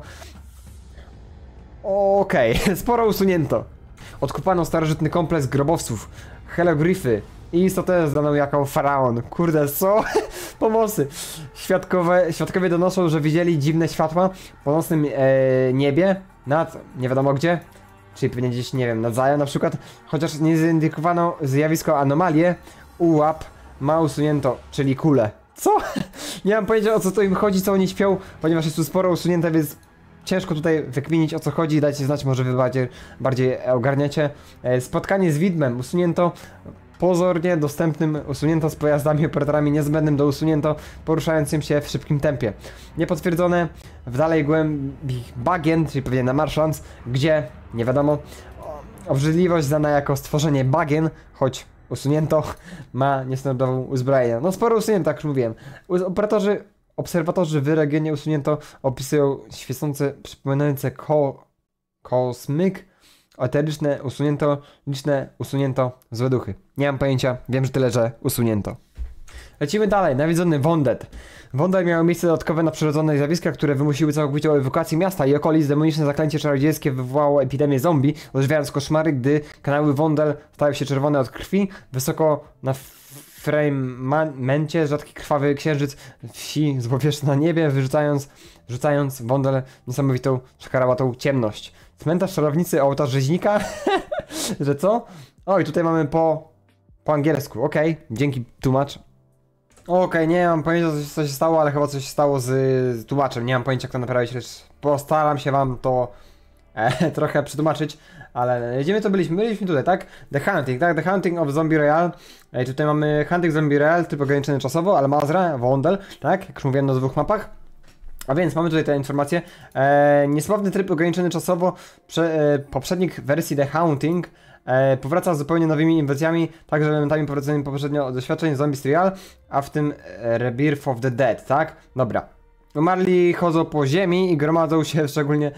Okej, sporo usunięto. Odkopano starożytny kompleks grobowców, hieroglify i istotę znaną jako faraon. Kurde, co? Pomocy. Świadkowie donoszą, że widzieli dziwne światła po nocnym niebie nad nie wiadomo gdzie. Czyli pewnie gdzieś, nie wiem, nad Zają na przykład. Chociaż nie zidentyfikowano zjawisko anomalię, ułap ma usunięto, czyli kulę. Co? Nie mam pojęcia, o co tu im chodzi, co oni śpią, ponieważ jest tu sporo usunięte, więc ciężko tutaj wykminić, o co chodzi. Dajcie znać, może wy bardziej ogarniacie. Spotkanie z widmem usunięto. Pozornie dostępnym usunięto z pojazdami operatorami niezbędnym do usunięto poruszającym się w szybkim tempie. Niepotwierdzone w dalej głębich bagien, czyli pewnie na Marshlands, gdzie nie wiadomo. Obrzydliwość znana jako stworzenie bagien, choć usunięto, ma niestandardową uzbrojenie. No sporo usunięto, tak już mówiłem. Obserwatorzy w regionie usunięto opisują świecące, przypominające kosmyk, eteryczne usunięto, liczne usunięto, złe duchy. Nie mam pojęcia, wiem, że tyle, że usunięto. Lecimy dalej, nawiedzony Wounded. Wounded miało miejsce dodatkowe na przyrodzone zjawiska, które wymusiły całkowitą ewakuację miasta i okolic. Demoniczne zaklęcie czarodziejskie wywołało epidemię zombie, ożywiając koszmary, gdy kanały Wounded stały się czerwone od krwi. Wysoko na fragmencie rzadki krwawy księżyc wsi złowieszczy na niebie, rzucając Wounded niesamowitą, szkarłatą ciemność. Cmentarz czarownicy, ołtarz rzeźnika. Że co? Oj, tutaj mamy po angielsku, okej, dzięki tłumacz. Okej, nie mam pojęcia co się stało, ale chyba coś się stało z tłumaczem. Nie mam pojęcia jak to naprawić, lecz postaram się wam to trochę przetłumaczyć. Ale gdzie my to byliśmy? Byliśmy tutaj, tak? The Hunting, tak? The Hunting of Zombie Royale. Tutaj mamy Hunting Zombie Royale, tryb ograniczony czasowo, Al-Mazrah, Wounded, tak? Jak już mówiłem na dwóch mapach. A więc mamy tutaj te informacje. Niesławny tryb ograniczony czasowo, poprzednik wersji The Haunting powraca z zupełnie nowymi inwencjami, także elementami powracanymi poprzednio doświadczeń Zombie Trial, a w tym Rebirth of the Dead, tak? Dobra. Umarli chodzą po ziemi i gromadzą się w szczególnie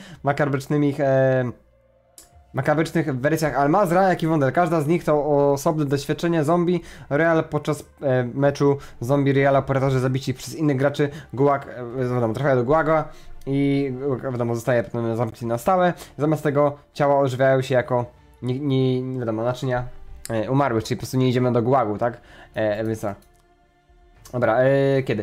makabrycznych wersjach Al-Mazrah, jak i Wounded. Każda z nich to osobne doświadczenie zombie Real podczas meczu zombie Real operatorzy zabici przez innych graczy wiadomo, trafiają do Gułaga i wiadomo, zostaje potem zamknięty na stałe. Zamiast tego ciała ożywiają się jako nie wiadomo, naczynia umarłych, czyli po prostu nie idziemy do Gułagu, tak? Więc tak. Dobra, kiedy?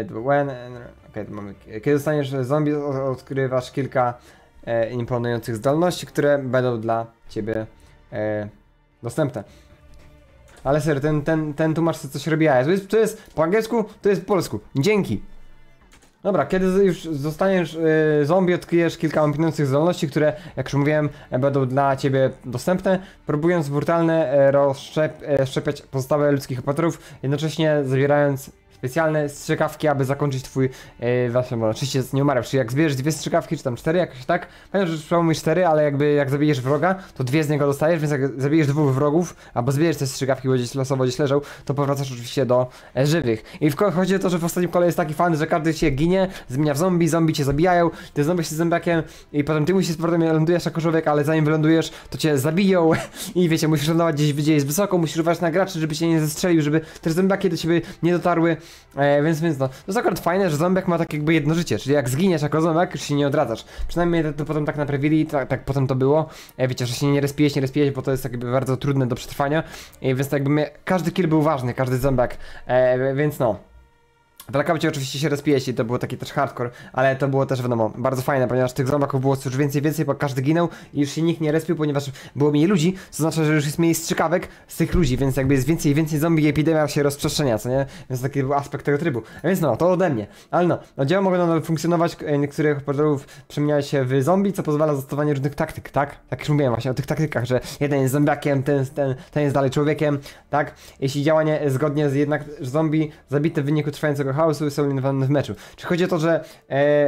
Kiedy zostaniesz zombie, odkrywasz kilka imponujących zdolności, które będą dla ciebie dostępne. Ale serio, ten tłumacz coś robi jaja. To jest po angielsku, to jest po polsku. Dzięki. Dobra, kiedy już zostaniesz zombie, odkryjesz kilka imponujących zdolności, które, jak już mówiłem, będą dla ciebie dostępne, próbując brutalnie rozszczepiać pozostałe ludzkich operatorów, jednocześnie zawierając specjalne strzykawki, aby zakończyć twój właśnie, bo oczywiście nie umarłeś, czyli jak zbierzesz 2 strzykawki, czy tam 4 jakoś tak, pamiętam, że trzeba mówić 4, ale jakby jak zabijesz wroga, to 2 z niego dostajesz, więc jak zabijesz 2 wrogów, albo zbierzesz te strzykawki, bo gdzieś losowo gdzieś leżą, to powracasz oczywiście do żywych. I chodzi o to, że w ostatnim kole jest taki fan, że każdy się ginie, zmienia w zombie cię zabijają, ty znowu się z zębiakiem i potem ty musisz z powrotem lądujesz jako człowiek, ale zanim wylądujesz, to cię zabiją i wiecie, musisz lądować gdzieś jest wysoko, musisz uważać na graczy, żeby cię nie zestrzelił, żeby też zębiaki do ciebie nie dotarły. Więc no, to jest akurat fajne, że zombiak ma tak jakby jedno życie, czyli jak zginiesz jako zombiak, już się nie odradzasz. Przynajmniej to potem tak naprawili, tak potem to było. Wiecie, że się nie respiłeś, bo to jest jakby bardzo trudne do przetrwania. Więc tak jakby każdy kill był ważny, każdy zombiak. Więc no. W Blackoutie oczywiście się rozpijecie i to było taki też hardcore, ale to było też wiadomo, bardzo fajne, ponieważ tych zombaków było już więcej, bo każdy ginął i już się nikt nie respił, ponieważ było mniej ludzi, co znaczy, że już jest mniej strzykawek z tych ludzi, więc jakby jest więcej i więcej zombie i epidemia się rozprzestrzenia, co nie? Więc taki był aspekt tego trybu. A więc no, to ode mnie. Ale no dzieła mogą nadal funkcjonować, niektórych operatorów przemieniają się w zombie, co pozwala zastosowanie różnych taktyk, tak? Tak już mówiłem właśnie o tych taktykach, że jeden jest zombiakiem, ten jest dalej człowiekiem, tak? Jeśli działanie zgodnie z zombie zabite w wyniku trwającego chaosu są eliminowane w meczu. Czy chodzi o to, że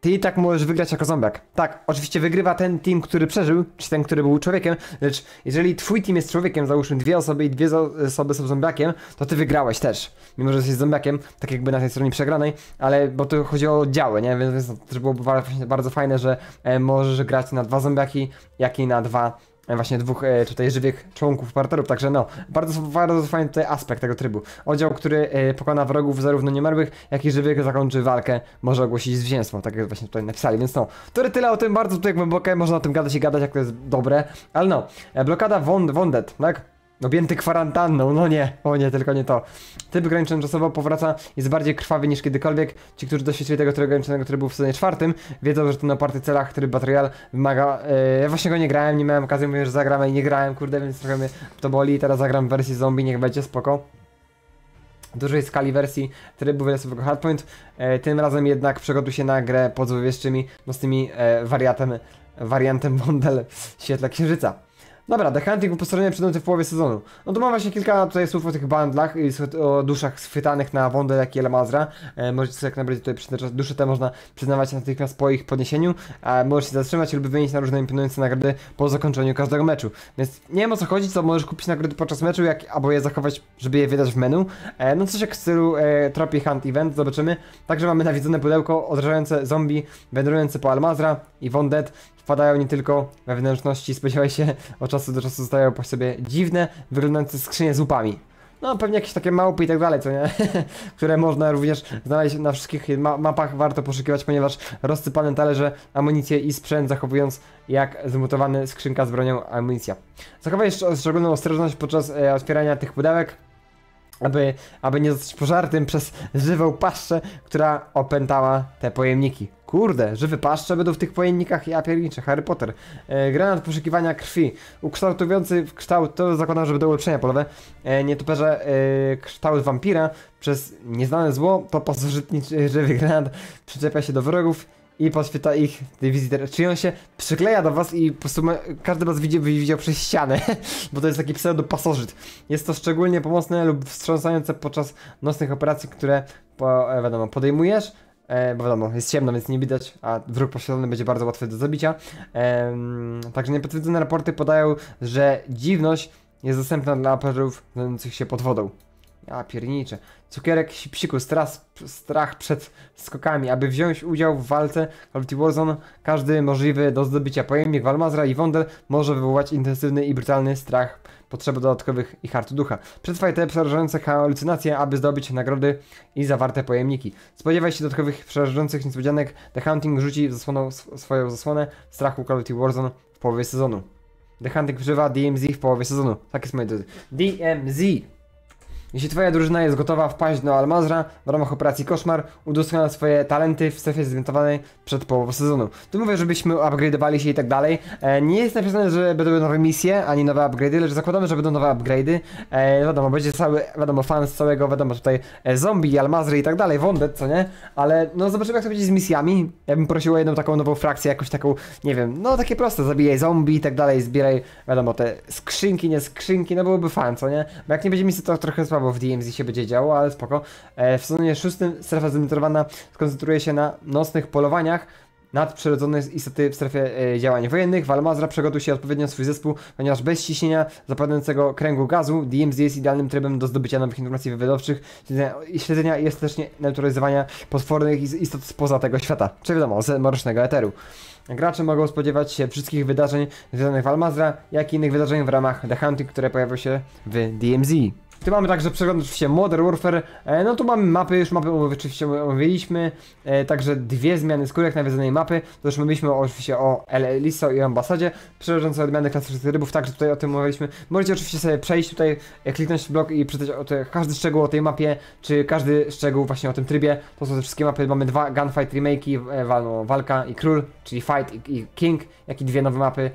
ty i tak możesz wygrać jako zombiak. Tak, oczywiście wygrywa ten team, który przeżył, czy ten, który był człowiekiem, lecz jeżeli twój team jest człowiekiem, załóżmy 2 osoby i 2 osoby są zombiakiem, to ty wygrałeś też. Mimo, że jesteś zombiakiem, tak jakby na tej stronie przegranej, ale bo to chodzi o oddziały, nie? Więc to też było bardzo fajne, że możesz grać na 2 zombiaki, jak i na 2 właśnie 2 tutaj żywych członków partnerów, także no, bardzo fajny tutaj aspekt tego trybu. Oddział, który pokona wrogów zarówno niemarłych, jak i żywych, zakończy walkę, może ogłosić zwycięstwo, tak jak właśnie tutaj napisali, więc no, to tyle o tym, bardzo tutaj głębokie, można o tym gadać i gadać, jak to jest dobre, ale no, blokada Wounded, tak? Objęty kwarantanną, no nie, o nie, tylko nie to. Tryb ograniczony czasowo powraca, jest bardziej krwawy niż kiedykolwiek. Ci, którzy doświadczyli tego ograniczonego trybu w sezonie 4, wiedzą, że ten oparty celach tryb Battle Royale wymaga... ja właśnie go nie grałem, nie miałem okazji, mówię, że zagram i nie grałem, kurde, więc trochę mnie to boli. Teraz zagram w wersji zombie, niech będzie, spoko. W dużej skali wersji trybu wylosowanego Hardpoint. Tym razem jednak przygotuj się na grę pod złowieszczymi, no z tymi wariantem bundle w świetle księżyca. Dobra, The Hunting uposażenie przydący w połowie sezonu. No to mam właśnie kilka tutaj słów o tych bundlach i o duszach schwytanych na Wondę, jak i El Mazra. Możecie sobie jak najbardziej tutaj przyznawać, dusze te można przyznawać natychmiast po ich podniesieniu. Możesz się zatrzymać lub wymienić na różne imponujące nagrody po zakończeniu każdego meczu. Więc nie wiem o co chodzi, co możesz kupić nagrody podczas meczu, albo je zachować, żeby je wydać w menu. No coś jak w stylu Trophy Hunt Event, zobaczymy. Także mamy nawiedzone pudełko odrażające zombie wędrujące po El Mazra i Wounded. Wpadają nie tylko we wnętrzności, spodziewaj się, od czasu do czasu zostają po sobie dziwne, wyglądające skrzynie z łupami. No pewnie jakieś takie małpy i tak dalej, co nie? Które można również znaleźć na wszystkich mapach, warto poszukiwać, ponieważ rozsypane talerze, amunicję i sprzęt zachowując jak zmutowany skrzynka z bronią amunicja. Zachowaj szczególną ostrożność podczas otwierania tych pudełek, aby nie zostać pożartym przez żywą paszczę, która opętała te pojemniki. Kurde, żywe paszcze będą w tych pojemnikach, ja pierniczę, Harry Potter. Granat poszukiwania krwi, ukształtujący kształt, to zakładam, że będą ulepszenia polowe. Nietoperze, kształt wampira, przez nieznane zło, to pasożytniczy żywy granat przyczepia się do wrogów i podświetla ich dywizji, czyli on się przykleja do was i po prostu każdy was widział przez ścianę, bo to jest taki pseudo-pasożyt. Jest to szczególnie pomocne lub wstrząsające podczas nocnych operacji, które wiadomo, podejmujesz. Bo wiadomo, jest ciemno, więc nie widać, a wróg poświęcony będzie bardzo łatwy do zabicia. Także niepotwierdzone raporty podają, że dziwność jest dostępna dla operatorów znajdujących się pod wodą. Ja pierniczę. Cukierek, psiku, strach przed skokami. Aby wziąć udział w walce Call of Duty Warzone, każdy możliwy do zdobycia pojemnik El Mazra i Wondel może wywołać intensywny i brutalny strach, potrzeby dodatkowych i hartu ducha. Przetrwaj te przerażające halucynacje, aby zdobyć nagrody i zawarte pojemniki. Spodziewaj się dodatkowych przerażających niespodzianek. The Hunting rzuci swoją zasłonę strachu Call of Duty Warzone w połowie sezonu. The Hunting przeżywa DMZ w połowie sezonu. Tak jest, moi drodzy. DMZ! Jeśli twoja drużyna jest gotowa wpaść do El Mazra w ramach operacji Koszmar, udoskonal swoje talenty w strefie zorientowanej przed połową sezonu. Tu mówię, żebyśmy upgrade'owali się i tak dalej. Nie jest napisane, że będą nowe misje, ani nowe upgrade'y, lecz zakładamy, że będą nowe upgrade'y. Wiadomo, będzie cały, wiadomo, fan z całego, wiadomo, tutaj zombie, El Mazry i tak dalej, Wounded, co nie? Ale no zobaczymy, jak to będzie z misjami. Ja bym prosił o jedną taką nową frakcję, jakąś taką, nie wiem, no takie proste, zabijaj zombie i tak dalej, zbieraj, wiadomo, te skrzynki, nie skrzynki, no byłoby fan, co nie? Bo jak nie będzie misji, to trochę słabo w DMZ się będzie działo, ale spoko. W sezonie 6 strefa zlimitowana skoncentruje się na nocnych polowaniach nadprzyrodzone istoty w strefie działań wojennych. W El Mazra przygotuj się odpowiednio swój zespół, ponieważ bez ciśnienia zapadającego kręgu gazu DMZ jest idealnym trybem do zdobycia nowych informacji wywiadowczych, śledzenia i ostatecznie neutralizowania potwornych istot spoza tego świata, czy wiadomo, z mrocznego eteru. Gracze mogą spodziewać się wszystkich wydarzeń związanych w El Mazra, jak i innych wydarzeń w ramach The Hunting, które pojawią się w DMZ. Tu mamy także przegląd oczywiście Modern Warfare, no tu mamy mapy, już mapy oczywiście omówiliśmy, także 2 zmiany skórek nawiedzonej mapy, to już mówiliśmy oczywiście o El Liso i ambasadzie, przeróżniające odmiany klasycznych trybów, także tutaj o tym mówiliśmy. Możecie oczywiście sobie przejść tutaj, kliknąć w blok i przeczytać każdy szczegół o tej mapie, czy każdy szczegół właśnie o tym trybie. To są te wszystkie mapy, mamy 2 Gunfight remake'i, walka i król, czyli Fight i King, jak i 2 nowe mapy,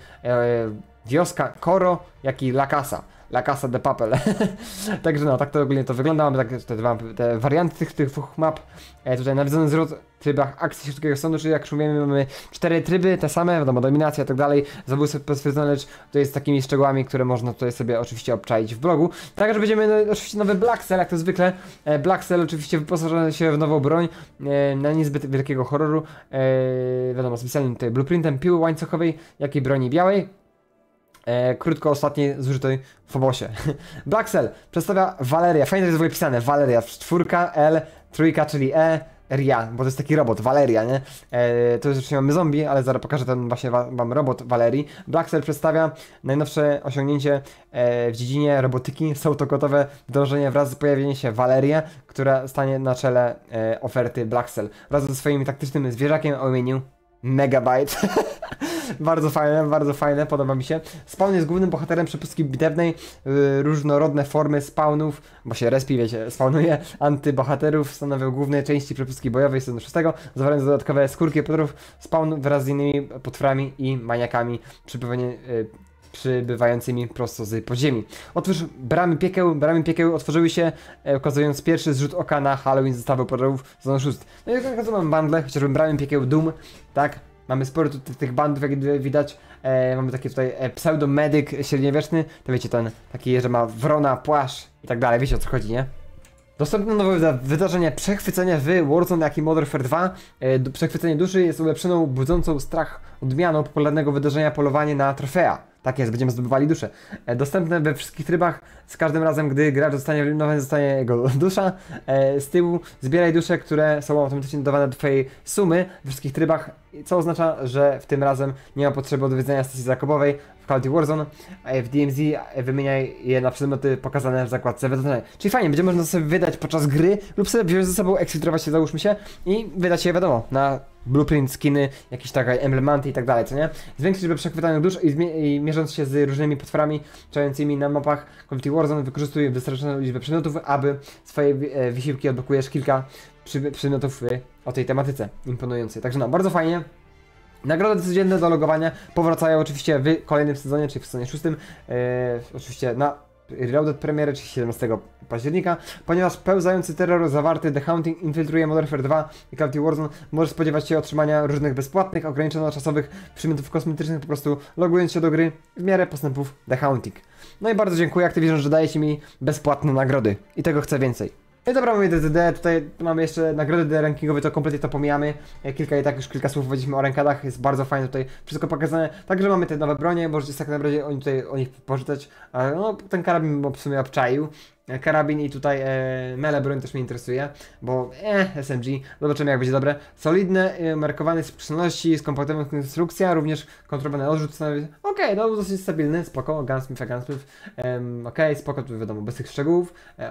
wioska Koro, jak i La Casa. La Casa de Papel. Także no, tak to ogólnie to wygląda. Mamy tak te warianty tych 2 map. Tutaj nawiedzony zwrot trybach akcji szybkiego sądu, czyli jak już mówimy, mamy 4 tryby, te same, wiadomo, dominacja i tak dalej, zabójstwo potwierdzone, lecz to jest takimi szczegółami, które można tutaj sobie oczywiście obczaić w blogu. Także będziemy, no, oczywiście nowy Black Cell, jak to zwykle. Black Cell oczywiście wyposażony się w nową broń, na niezbyt wielkiego horroru, wiadomo, z specjalnym tutaj blueprintem piły łańcuchowej, jak i broni białej. Krótko ostatniej zużytej w obosie. Black Cell przedstawia Valeria, fajnie to jest w ogóle pisane, Valeria, 4, L, 3, czyli E, Ria, bo to jest taki robot, Valeria, nie? To już mamy zombie, ale zaraz pokażę ten właśnie wam robot Valerii. Black Cell przedstawia najnowsze osiągnięcie w dziedzinie robotyki. Są to gotowe wdrożenie wraz z pojawieniem się Valeria, która stanie na czele oferty Black Cell. Wraz ze swoim taktycznym zwierzakiem o imieniu Megabyte. Bardzo fajne, podoba mi się. Spawn jest głównym bohaterem przepustki bitewnej. Różnorodne formy spawnów, bo się respi, wiecie, spawnuje, antybohaterów stanowią główne części przepustki bojowej sezonu 6, zawierając dodatkowe skórki potworów. Spawn wraz z innymi potworami i maniakami przybywającymi prosto z podziemi. Otwórz bramy piekieł otworzyły się, okazując pierwszy zrzut oka na Halloween zestawu potworów sezonu 6. No i jak mamy bundle, chociażby bramy piekieł Doom, tak? Mamy sporo tych bandów, jak widać. Mamy taki tutaj pseudo-medyk średniowieczny. To wiecie, ten taki, że ma wrona, płaszcz i tak dalej. Wiecie, o co chodzi, nie? Dostępne nowe wydarzenie Przechwycenie w Warzone, jak i Modern Warfare 2. Przechwycenie duszy jest ulepszoną, budzącą strach odmianą popularnego wydarzenia Polowanie na trofea. Tak jest, będziemy zdobywali duszę. Dostępne we wszystkich trybach, z każdym razem, gdy gracz zostanie wyeliminowany, zostanie jego dusza. Z tyłu zbieraj dusze, które są automatycznie dodawane do twojej sumy we wszystkich trybach, co oznacza, że w tym razem nie ma potrzeby odwiedzenia stacji zakupowej w Call of Duty Warzone. W DMZ wymieniaj je na przedmioty pokazane w zakładce wydarzenia. Czyli fajnie, będzie można sobie wydać podczas gry lub sobie wziąć ze sobą, eksfiltrować się, załóżmy się, i wydać je, wiadomo, na blueprint, skiny, jakieś takie emblemanty i tak dalej, co nie? Zwiększyć liczbę przechwytanych dusz i mierząc się z różnymi potworami czującymi na mapach Call of Duty Warzone, wykorzystuj wystarczającą liczbę przedmiotów, aby swoje wysiłki odblokujesz kilka przedmiotów o tej tematyce imponującej. Także no, bardzo fajnie. Nagrody codzienne do logowania powracają oczywiście w kolejnym sezonie, czyli w sezonie 6. Oczywiście na Reloaded premiery, czyli 17 października. Ponieważ pełzający terror zawarty The Haunting infiltruje Modern Warfare 2 i Call of Duty Warzone, możesz spodziewać się otrzymania różnych bezpłatnych, ograniczono-czasowych przedmiotów kosmetycznych, po prostu logując się do gry w miarę postępów The Haunting. No i bardzo dziękuję Activision, że dajecie mi bezpłatne nagrody i tego chcę więcej. No i dobra, moi drodzy, tutaj mamy jeszcze nagrody rankingowe, to kompletnie to pomijamy. Już kilka słów powiedzieliśmy o rankadach, jest bardzo fajnie tutaj wszystko pokazane. Także mamy te nowe bronie, możecie tak naprawdę o nich poczytać. No, ten karabin w sumie obczaił. Karabin i tutaj mele broń też mnie interesuje, bo SMG, zobaczymy jak będzie dobre. Solidne, markowane sprzętności, skompatybilna konstrukcja, również kontrolowany odrzut stanowi. Okej, no dosyć stabilny, spoko, Gunsmith, okej, spoko, tu wiadomo, bez tych szczegółów,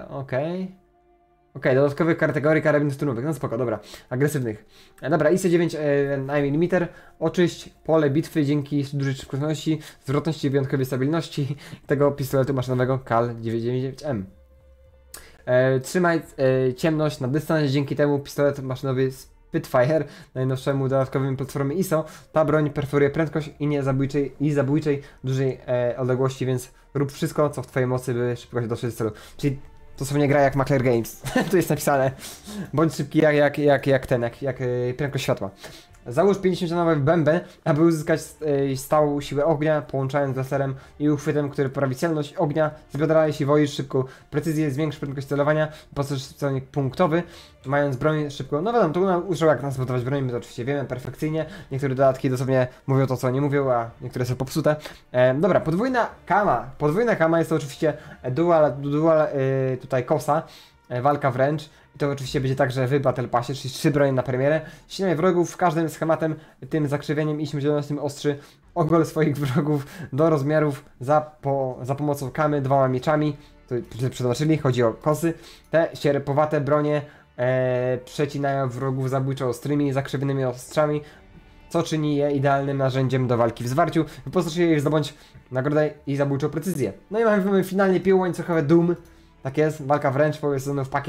Okej, dodatkowych kategorii karabinów sturmowych, no spoko, dobra, agresywnych. Dobra, IC-9 9mm, oczyść pole bitwy dzięki dużej szybkości, zwrotności i wyjątkowej stabilności tego pistoletu maszynowego KAL-999M. Trzymaj ciemność na dystans, dzięki temu pistolet maszynowy Spitfire, najnowszemu dodatkowymi platformami ISO, ta broń perforuje prędkość i zabójczej dużej odległości, więc rób wszystko, co w twojej mocy, by szybko dotrzeć do celu. Czyli dosłownie gra jak Maclear Games. Tu jest napisane. Bądź szybki jak prędkość światła. Załóż 50-nowe bębę, aby uzyskać stałą siłę ognia, połączając laserem i uchwytem, który poprawi celność ognia z biodra, jeśli woisz szybką precyzję, zwiększ prędkość celowania, postawisz celownik punktowy, mając broń szybko. No wiadomo, to użył jak nas budować broń, my to oczywiście wiemy perfekcyjnie. Niektóre dodatki dosłownie mówią to, co nie mówią, a niektóre są popsute. Dobra, podwójna kama jest to oczywiście dual tutaj kosa, walka wręcz. I to oczywiście będzie tak, że w Battle Passie, czyli 3 bronie na premierę. Ścinaj wrogów każdym schematem, tym zakrzywieniem i śmiertelnością ostrzy. Ogol swoich wrogów do rozmiarów za pomocą kamy 2 mieczami. To przeznaczyli, chodzi o kosy. Te sierpowate bronie przecinają wrogów zabójczo ostrymi, zakrzywionymi ostrzami, co czyni je idealnym narzędziem do walki w zwarciu. Wyposaż je i zdobądź nagrodę i zabójczą precyzję. No i mamy finalnie piły łańcuchowe Doom. Tak jest, walka wręcz, powiedzmy w pakiet.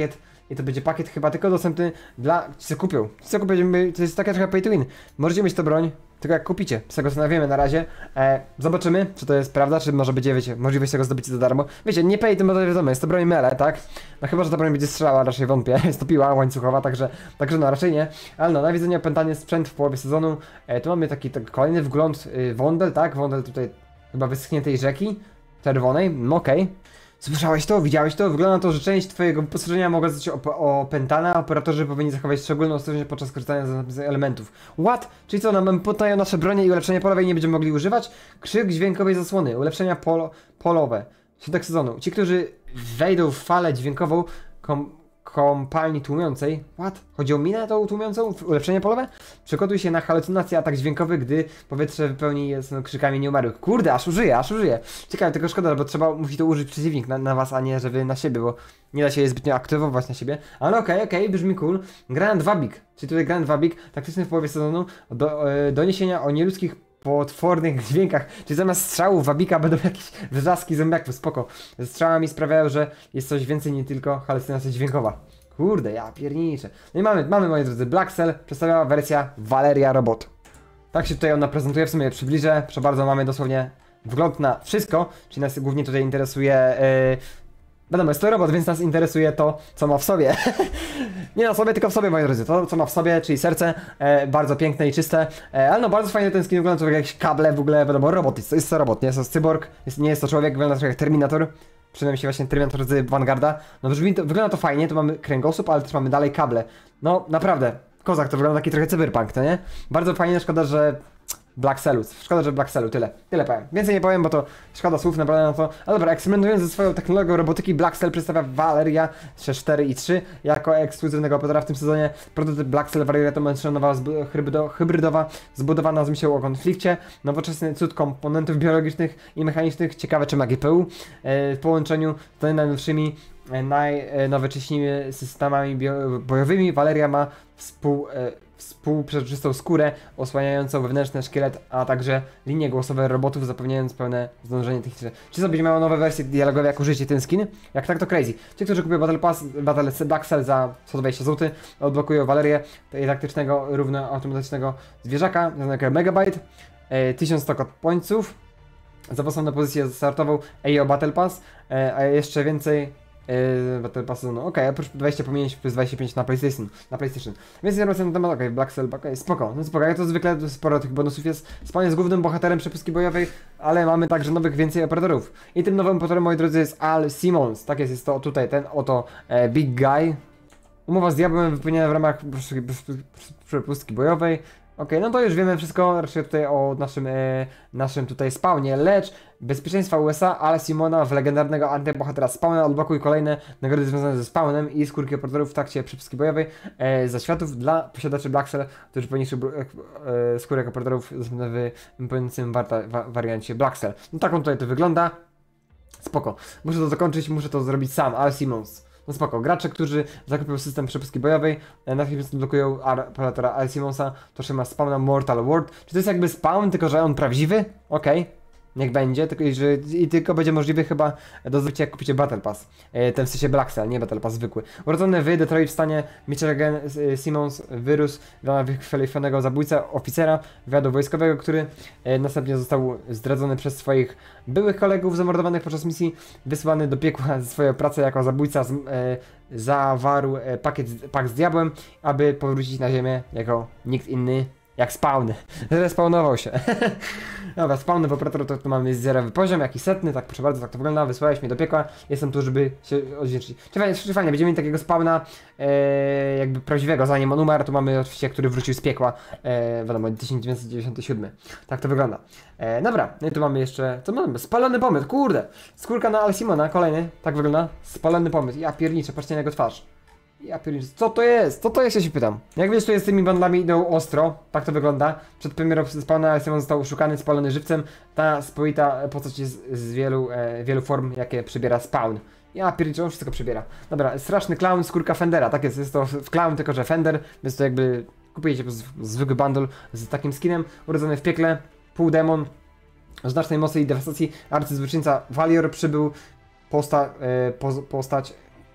i to będzie pakiet chyba tylko dostępny dla ci, co kupią. Ci, co kupią, to jest taka trochę pay to win. Możecie mieć to broń, tylko jak kupicie. Z tego co nawiemy na razie. Zobaczymy, czy to jest prawda, czy może będzie, wiecie, możliwość tego zdobycia za darmo. Wiecie, nie pay to wiadomo, jest to broń melee, tak? No chyba, że ta broń będzie strzelała, raczej wątpię. Jest to piła łańcuchowa, także no raczej nie. Ale no, na widzenie opętany sprzęt w połowie sezonu. Tu mamy taki kolejny wgląd wądel, tak? Wądel tutaj chyba wyschniętej rzeki czerwonej, okej. Słyszałeś to? Widziałeś to? Wygląda na to, że część twojego wyposażenia mogła zostać opętana, operatorzy powinni zachować szczególną ostrożność podczas korzystania z elementów. What? Czyli co, nam podają nasze bronie i ulepszenia polowe i nie będziemy mogli używać? Krzyk dźwiękowej zasłony, ulepszenia polowe. Środek sezonu. Ci, którzy wejdą w falę dźwiękową kompalni tłumiącej. What? Chodzi o minę tą tłumiącą? Ulepszenie polowe? Przygotuj się na halucynację, atak dźwiękowy, gdy powietrze wypełni je krzykami nieumarłych. Kurde, aż użyję. Ciekawe, tylko szkoda, bo musi to użyć przeciwnik na was, a nie żeby na siebie, bo nie da się je zbytnio aktywować na siebie. Ale okej, brzmi cool. Granat Wabik, czyli tutaj Granat Wabik, taktyczny w połowie sezonu, doniesienia o nieludzkich potwornych dźwiękach, czyli zamiast strzałów Wabika będą jakieś wrzaski zombiaków, spoko. Ze strzałami sprawiają, że jest coś więcej nie tylko halucynacja dźwiękowa. Kurde, ja pierniczę. No i mamy moi drodzy, Black Cell, przedstawiała wersja Valeria Robot. Tak się tutaj ona prezentuje, w sumie je przybliżę, proszę bardzo, mamy dosłownie wgląd na wszystko, czyli nas głównie tutaj interesuje, wiadomo, jest to robot, więc nas interesuje to, co ma w sobie. Nie na sobie, tylko w sobie, moi drodzy. To, co ma w sobie, czyli serce, bardzo piękne i czyste. Ale no, bardzo fajnie ten skin wygląda, to jakieś kable w ogóle, wiadomo, robot, jest to robot, nie jest to cyborg, nie jest to człowiek, wygląda trochę jak Terminator. Przynajmniej właśnie Terminator z Vanguarda. No wygląda to fajnie, tu mamy kręgosłup, ale też mamy dalej kable. No, naprawdę, kozak, to wygląda taki trochę cyberpunk, to nie? Bardzo fajnie, szkoda, że Black Cellu, tyle powiem. Więcej nie powiem, bo to szkoda słów naprawdę na to. Ale dobra, eksperymentując ze swoją technologią robotyki, Black Cell przedstawia Valeria 4 i 3 jako ekskluzywnego operatora w tym sezonie. Prototyp Black Cell Valeria to maszynowa hybrydowa, zbudowana z myślą o konflikcie, nowoczesny cud komponentów biologicznych i mechanicznych, ciekawe czy ma GPU, w połączeniu z najnowszymi, najnowocześniejszymi systemami bojowymi. Valeria ma współprzezroczystą skórę osłaniającą wewnętrzny szkielet, a także linie głosowe robotów, zapewniając pełne zdążenie techniczne. Czy sobie miało nowe wersje dialogowe, jak użyjecie ten skin? Jak tak, to crazy. Ci, którzy kupią Battle Pass, Battle Black Cell za 120 zł, odblokują Valerię, taktycznego, równoautomatycznego zwierzaka, znanego jak Megabyte, 1100 pointsów, za na pozycję startową EO Battle Pass, a jeszcze więcej Battle Pass, no okej, oprócz 20 pominięć plus 25 na PlayStation. Więc informacja na temat, Black Cell, spoko, jak to zwykle sporo tych bonusów jest. Spanie z głównym bohaterem przepustki bojowej, ale mamy także nowych więcej operatorów. I tym nowym operatorem, moi drodzy, jest Al Simmons. Tak jest to tutaj, ten oto big guy. Umowa z diabłem wypełniona w ramach przepustki bojowej. No to już wiemy wszystko, raczej tutaj o naszym tutaj spawnie, lecz bezpieczeństwa USA, Al Simona w legendarnego antybohatera Spawna, odblokuj kolejne nagrody związane ze Spawnem i skórki operatorów w trakcie przepustki bojowej za światów dla posiadaczy Black Cell, którzy poniższy skórek operatorów w imponującym wariancie Black Cell. No tak on tutaj to wygląda, spoko, muszę to dokończyć, muszę to zrobić sam, Al Simmons. No spoko, gracze, którzy zakupią system przepustki bojowej, natychmiast odblokują operatora Al Simmonsa, to trzyma Spawna Mortal World. Czy to jest jakby Spawn, tylko że on prawdziwy? Okej. Niech będzie, tylko będzie możliwy chyba do zdobycia, jak kupicie Battle Pass. Ten w sensie Black Cell, nie Battle Pass zwykły. Urodzony w Detroit w stanie Michigan, Simmons wyrósł dla wykwalifikowanego zabójcę oficera wywiadu wojskowego, który następnie został zdradzony przez swoich byłych kolegów zamordowanych podczas misji, wysłany do piekła za swoją pracę jako zabójca, zawarł pakt z diabłem, aby powrócić na ziemię jako nikt inny jak Spawn. Zrespawnował się. Dobra, Spawn w operator to mamy zerowy poziom, jaki setny, tak proszę bardzo, tak to wygląda, wysłałeś mnie do piekła, jestem tu, żeby się odwdzięczyć. Czy fajnie, będziemy mieli takiego Spawna jakby prawdziwego, zanim on umarł, to mamy oczywiście, który wrócił z piekła, wiadomo, 1997. Tak to wygląda. Dobra, no i tu mamy jeszcze, co mamy? Spalony pomysł, kurde! Skórka na Al Simona, kolejny, tak wygląda, spalony pomysł, ja pierniczę, patrzcie na jego twarz. Ja pierniczę, co to jest? Co to jest, ja się pytam. Jak wiesz, tu z tymi bandlami idą ostro, tak to wygląda. Przed premierą Spawna Al Simon został oszukany, spalony żywcem. Ta spoita postać jest z wielu form, jakie przybiera Spawn. Ja pierniczę, on wszystko przybiera. Dobra, straszny clown, skórka Fendera, tak jest to w clown, tylko że Fender, więc to jakby kupujecie zwykły bundle z takim skinem, urodzony w piekle, półdemon, o znacznej mocy i dewastacji, arcyzwycięzca Valior przybył, postać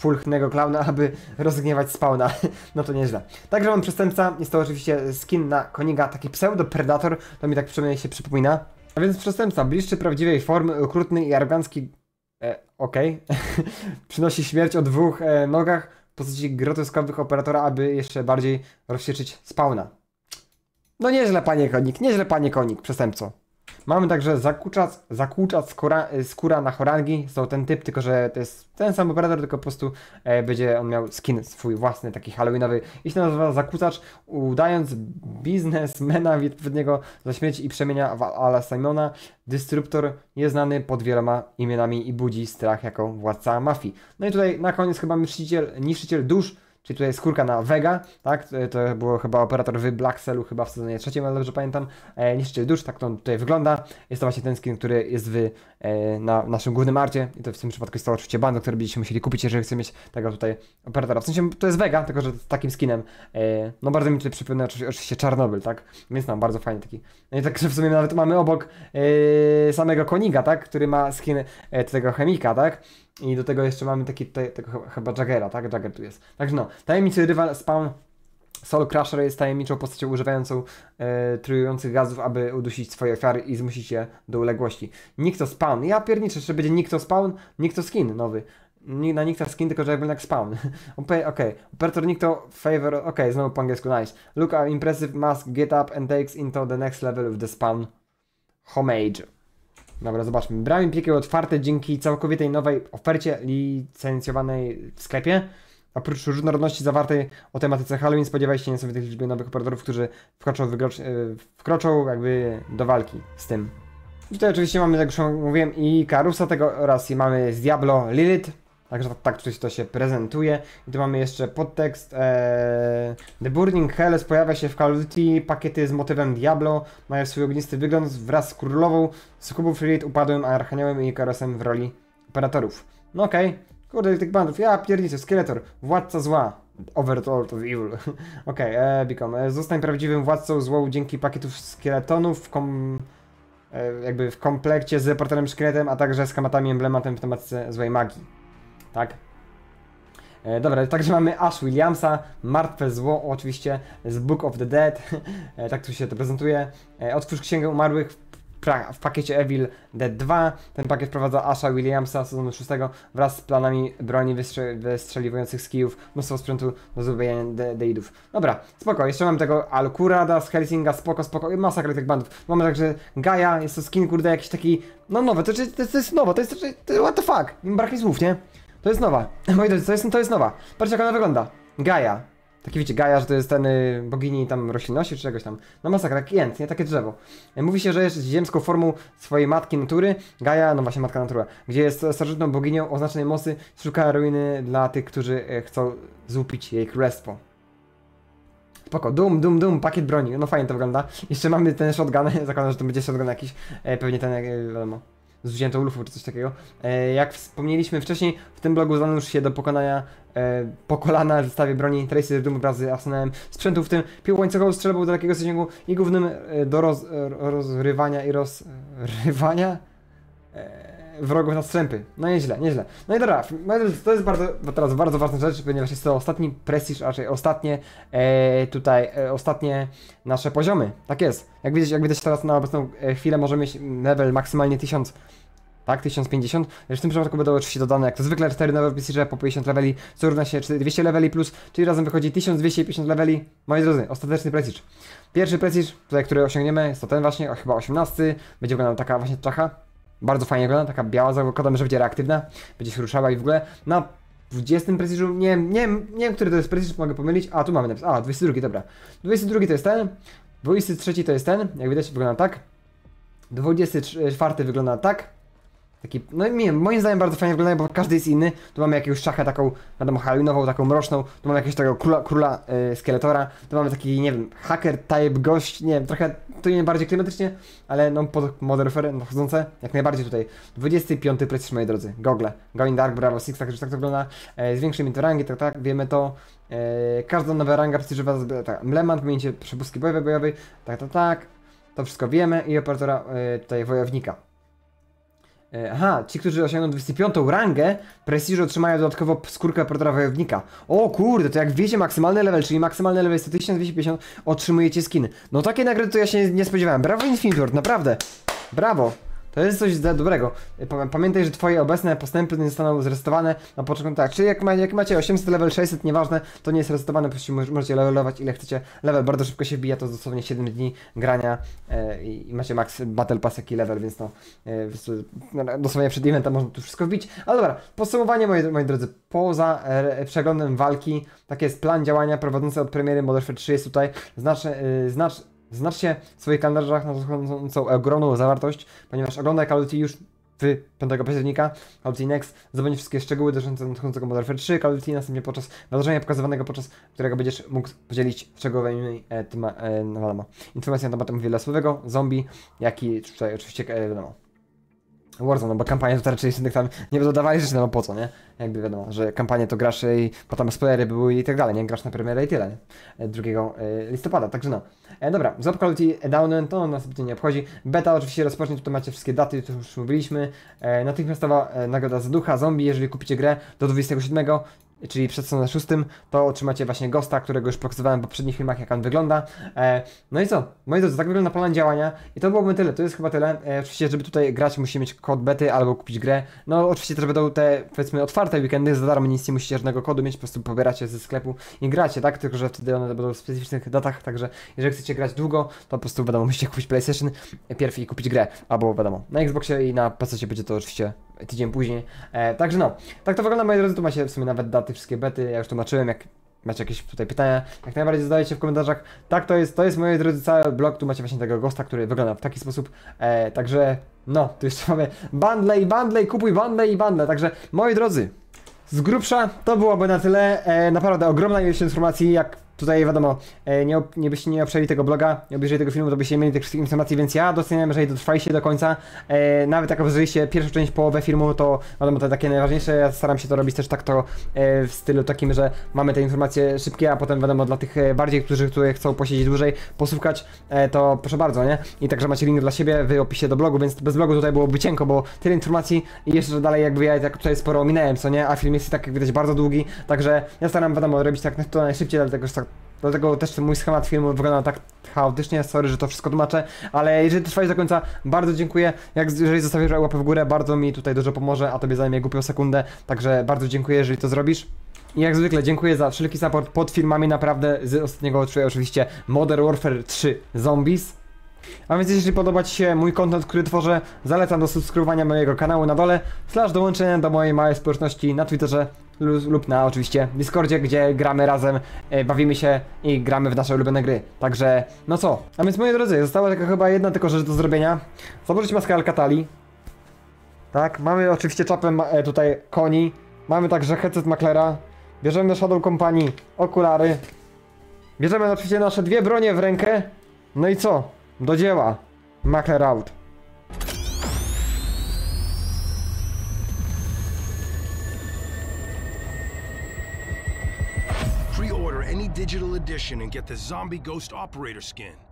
pulchnego klauna, aby rozgniewać spawna. No to nieźle. Także mam przestępca, jest to oczywiście skin na Koniga, taki pseudo-predator, to mi tak przynajmniej się przypomina. A więc przestępca, bliższy prawdziwej formy, okrutny i arogancki... okej. Przynosi śmierć o dwóch nogach w postaci groteskowych operatora, aby jeszcze bardziej rozsieczyć spawna. No nieźle panie konik, przestępco. Mamy także zakłuczacz skóra na Horangi, to ten typ, tylko że to jest ten sam operator, tylko po prostu będzie on miał skin swój własny, taki halloweenowy i się nazywa zakłuczacz, udając biznesmena odpowiedniego za śmierć i przemienia w ala Simona. Dystryptor jest znany pod wieloma imionami i budzi strach jako władca mafii. No i tutaj na koniec chyba niszczyciel dusz, czyli tutaj skórka na Vega, tak? To było chyba operator w Black Cellu, chyba w sezonie 3, ale dobrze pamiętam. Niszczyciel dusz, tak to on tutaj wygląda. Jest to właśnie ten skin, który jest na naszym głównym arcie. I to w tym przypadku jest to oczywiście bundle, który będziecie musieli kupić, jeżeli chcecie mieć tego tutaj operatora. W sensie to jest Vega, tylko że z takim skinem. No bardzo mi tutaj przypomina oczywiście Czarnobyl, tak? Więc no, bardzo fajny taki. No i także w sumie nawet mamy obok samego Koniga, tak? Który ma skin tego chemika, tak? I do tego jeszcze mamy taki tutaj, tego chyba Jaggera, tak? Jagger tu jest. Także no, tajemniczy rywal Spawn Soul Crusher jest tajemniczą postacią używającą trujących gazów, aby udusić swoje ofiary i zmusić je do uległości. Nikto Spawn. Ja pierniczę, że będzie Nikto Spawn, Nikto Skin nowy. Na Nikta Skin, tylko że jakby jak Spawn. Okej. Operator Nikto Favor. Okej, znowu po angielsku, nice. Look at impressive mask, get up and takes into the next level of the Spawn homage. Dobra, zobaczmy. Bramy piekieł otwarte dzięki całkowitej nowej ofercie licencjowanej w sklepie. Oprócz różnorodności zawartej o tematyce Halloween, spodziewaj się niesamowitych liczby nowych operatorów, którzy wkroczą jakby do walki z tym. I tutaj oczywiście mamy, jak już mówiłem, i Karusa tego oraz i mamy z Diablo Lilith. Także tak to się prezentuje. I tu mamy jeszcze podtekst. The Burning Hells pojawia się w Call of Duty. Pakiety z motywem Diablo mają swój ognisty wygląd wraz z królową, Sukubów Lilith, upadłym Archaniołem i Karusem w roli operatorów. No okej. Kurde, tych bandów. Ja pierniczę, Skeletor, władca zła. Overlord of Evil. Okej, Become. Zostań prawdziwym władcą złą dzięki pakietów skeletonów jakby w komplekcie z reporterem szkieletem, a także z kamatami emblematem w tematyce złej magii. Tak? Dobra, także mamy Ash Williamsa, martwe zło oczywiście z Book of the Dead. Tak tu się to prezentuje. Otwórz księgę umarłych w pakiecie Evil Dead 2. Ten pakiet wprowadza Asha Williamsa z sezonu 6 wraz z planami broni wystrzeliwujących z kijów, mnóstwo sprzętu do zabijania deidów. Dobra, spoko, jeszcze mam tego Alkurada z Helsinga, spoko, masakra tych bandów. Mamy także Gaia, jest to skin, kurde, jakiś taki, no nowy, to jest nowe, to jest what the fuck, im braknie słów, nie? To jest nowa, moi drodzy, to jest nowa. Patrzcie, jak ona wygląda. Gaia. Taki wiecie, Gaia, że to jest ten bogini tam roślinności czy czegoś tam. No masakra, jak jęt, nie? Takie drzewo. Mówi się, że jest ziemską formą swojej matki natury. Gaia, no właśnie matka natura. Gdzie jest starożytną boginią o znacznej mocy, szuka ruiny dla tych, którzy chcą zupić jej królestwo. Spoko, dum, pakiet broni. No fajnie to wygląda. Jeszcze mamy ten shotgun, zakładam, że to będzie shotgun jakiś. Pewnie ten, wiadomo, z wziętą lufą czy coś takiego. Jak wspomnieliśmy wcześniej, w tym blogu zanurz się do pokonania po kolana w zestawie broni, Tracer Doom wraz z arsenałem sprzętu, w tym piłą łańcuchową, strzelbą do dalekiego zasięgu i głównym do rozrywania i rozrywania wrogów na strzępy. No nieźle. No i dobra, to jest teraz bardzo ważna rzecz, ponieważ jest to ostatni prestiż, raczej ostatnie nasze poziomy. Tak jest. Jak widać teraz na obecną chwilę możemy mieć level maksymalnie 1000. Tak, 1050. W tym przypadku będą oczywiście dodane jak to zwykle 4 nowe prestiże po 50 leveli, co równa się 200 leveli plus, czyli razem wychodzi 1250 leveli. Moi drodzy, ostateczny prestiż. Pierwszy prestiż, tutaj, który osiągniemy, jest to ten właśnie, chyba 18. Będzie wyglądał taka właśnie czacha. Bardzo fajnie wygląda, taka biała, zakładam, że będzie reaktywna, będzie się ruszała i w ogóle. Na 20 prestiżu, nie wiem, który to jest prestiż, mogę pomylić. A, tu mamy napis, 22, dobra. 22 to jest ten, 23 to jest ten, jak widać wygląda tak. 24 wygląda tak. Taki, no nie wiem, moim zdaniem bardzo fajnie wygląda, bo każdy jest inny. Tu mamy jakąś czachę taką, wiadomo, halloweenową, taką mroczną. Tu mamy jakiegoś takiego króla Skeletora. Tu mamy taki, nie wiem, hacker type gość, nie wiem, trochę to nie bardziej klimatycznie, ale no pod Modern Warfare nadchodzące, jak najbardziej tutaj. 25 prestiż, moi drodzy, gogle. Going Dark, Bravo Six, tak to wygląda. Zwiększymy mi to rangi, tak, wiemy to. Każda nowa ranga prestiżowa, tak, emblemat, wymienicie przepustki bojowej, tak. To wszystko wiemy i operatora tutaj wojownika. Aha, ci, którzy osiągną 25 rangę prestiżu, otrzymają dodatkowo skórkę operatora wojownika. O kurde, to jak wiecie maksymalny level, czyli maksymalny level jest 1250, otrzymujecie skiny. No takie nagrody to ja się nie spodziewałem. Brawo Infinity Ward, naprawdę. Brawo. To jest coś dobrego. Pamiętaj, że twoje obecne postępy nie zostaną zresetowane na początku. Tak, czyli jak macie 800 level 600, nieważne, to nie jest resetowane, po prostu możecie levelować ile chcecie. Level bardzo szybko się wbija, to dosłownie 7 dni grania i macie max battle pass jaki level, więc dosłownie przed eventem można tu wszystko wbić. Ale dobra, podsumowanie moi drodzy, poza przeglądem walki, taki jest plan działania prowadzący od premiery Modern Warfare 3 jest tutaj. Zaznaczcie w swoich kalendarzach nadchodzącą ogromną zawartość, ponieważ oglądaj Call of Duty już w 5 października, Call of Duty Next, zdobędzie wszystkie szczegóły dotyczące nadchodzącego Modern Warfare 3, Call of Duty następnie podczas wydarzenia pokazywanego, podczas którego będziesz mógł podzielić szczegółowymi informacje na temat wiele słowego, zombie, jak i tutaj oczywiście wiadomo. Warzone, no bo kampania to raczej jest tam nie dodawali rzeczy, no po co, nie? Jakby wiadomo, że kampanie to grasz i potem spoilery były i tak dalej, nie? Grasz na premierę i tyle, nie? 2 listopada, także no. Dobra, złap Call of Duty Downen, to nas absolutnie nie obchodzi. Beta oczywiście rozpocznie, tutaj macie wszystkie daty, to już mówiliśmy. Natychmiastowa nagroda za ducha, zombie, jeżeli kupicie grę do 27, czyli przed sezonem 6, to otrzymacie właśnie Ghosta, którego już pokazywałem w poprzednich filmach, jak on wygląda. No i co? Moi drodzy, tak wygląda plan działania i to byłoby tyle, to jest chyba tyle. Oczywiście, żeby tutaj grać, musimy mieć kod bety albo kupić grę. No oczywiście też będą te, powiedzmy, otwarte weekendy, za darmo nic nie musicie żadnego kodu mieć, po prostu pobieracie ze sklepu i gracie, tak? Tylko, że wtedy one będą w specyficznych datach, także jeżeli chcecie grać długo, to po prostu wiadomo, musicie kupić PlayStation pierw i kupić grę, albo wiadomo, na Xboxie i na PC będzie to oczywiście tydzień później. Także no, tak to wygląda, moi drodzy, tu macie w sumie nawet daty, wszystkie bety, ja już tłumaczyłem, jak macie jakieś tutaj pytania, jak najbardziej zadajcie w komentarzach. Tak, to jest, moi drodzy, cały blog, tu macie właśnie tego Ghosta, który wygląda w taki sposób, także no, tu jeszcze mamy bundle, kupuj bundle i bundle, także moi drodzy, z grubsza to byłoby na tyle, naprawdę ogromna ilość informacji, jak tutaj wiadomo, byście nie obejrzeli tego bloga, nie obejrzeli tego filmu, to byście nie mieli tych wszystkich informacji, więc ja doceniam, że dotrwaliście do końca. Nawet jak obejrzeliście pierwszą część, połowę filmu, to wiadomo, to takie najważniejsze, ja staram się to robić też tak to w stylu takim, że mamy te informacje szybkie, a potem wiadomo, dla tych bardziej, którzy chcą posiedzieć dłużej, posłuchać, to proszę bardzo, nie? I także macie link dla siebie w opisie do blogu, więc bez blogu tutaj byłoby cienko, bo tyle informacji i jeszcze dalej jakby ja tak tutaj sporo ominąłem, co nie? A film jest tak jak widać bardzo długi, także ja staram, wiadomo, robić tak to najszybciej, dlatego też mój schemat filmu wygląda tak chaotycznie, sorry, że to wszystko tłumaczę, ale jeżeli trwałeś do końca, bardzo dziękuję, jeżeli zostawisz łapę w górę, bardzo mi tutaj dużo pomoże, a tobie zajmie głupią sekundę, także bardzo dziękuję, jeżeli to zrobisz. I jak zwykle dziękuję za wszelki support pod filmami, naprawdę z ostatniego odczucia oczywiście Modern Warfare 3 Zombies. A więc jeżeli podoba ci się mój content, który tworzę, zalecam do subskrybowania mojego kanału na dole, / dołączenia do mojej małej społeczności na Twitterze lub na oczywiście Discordzie, gdzie gramy razem, bawimy się i gramy w nasze ulubione gry. Także, no co? A więc moi drodzy, została taka chyba jedna tylko rzecz do zrobienia. Założyć maskę Alcatali. Tak, mamy oczywiście czapę tutaj koni. Mamy także headset Maclera. Bierzemy Shadow Company okulary. Bierzemy oczywiście nasze 2 bronie w rękę. No i co? Do dzieła. Macler out. Pre-order any digital edition and get the Zombie Ghost Operator skin.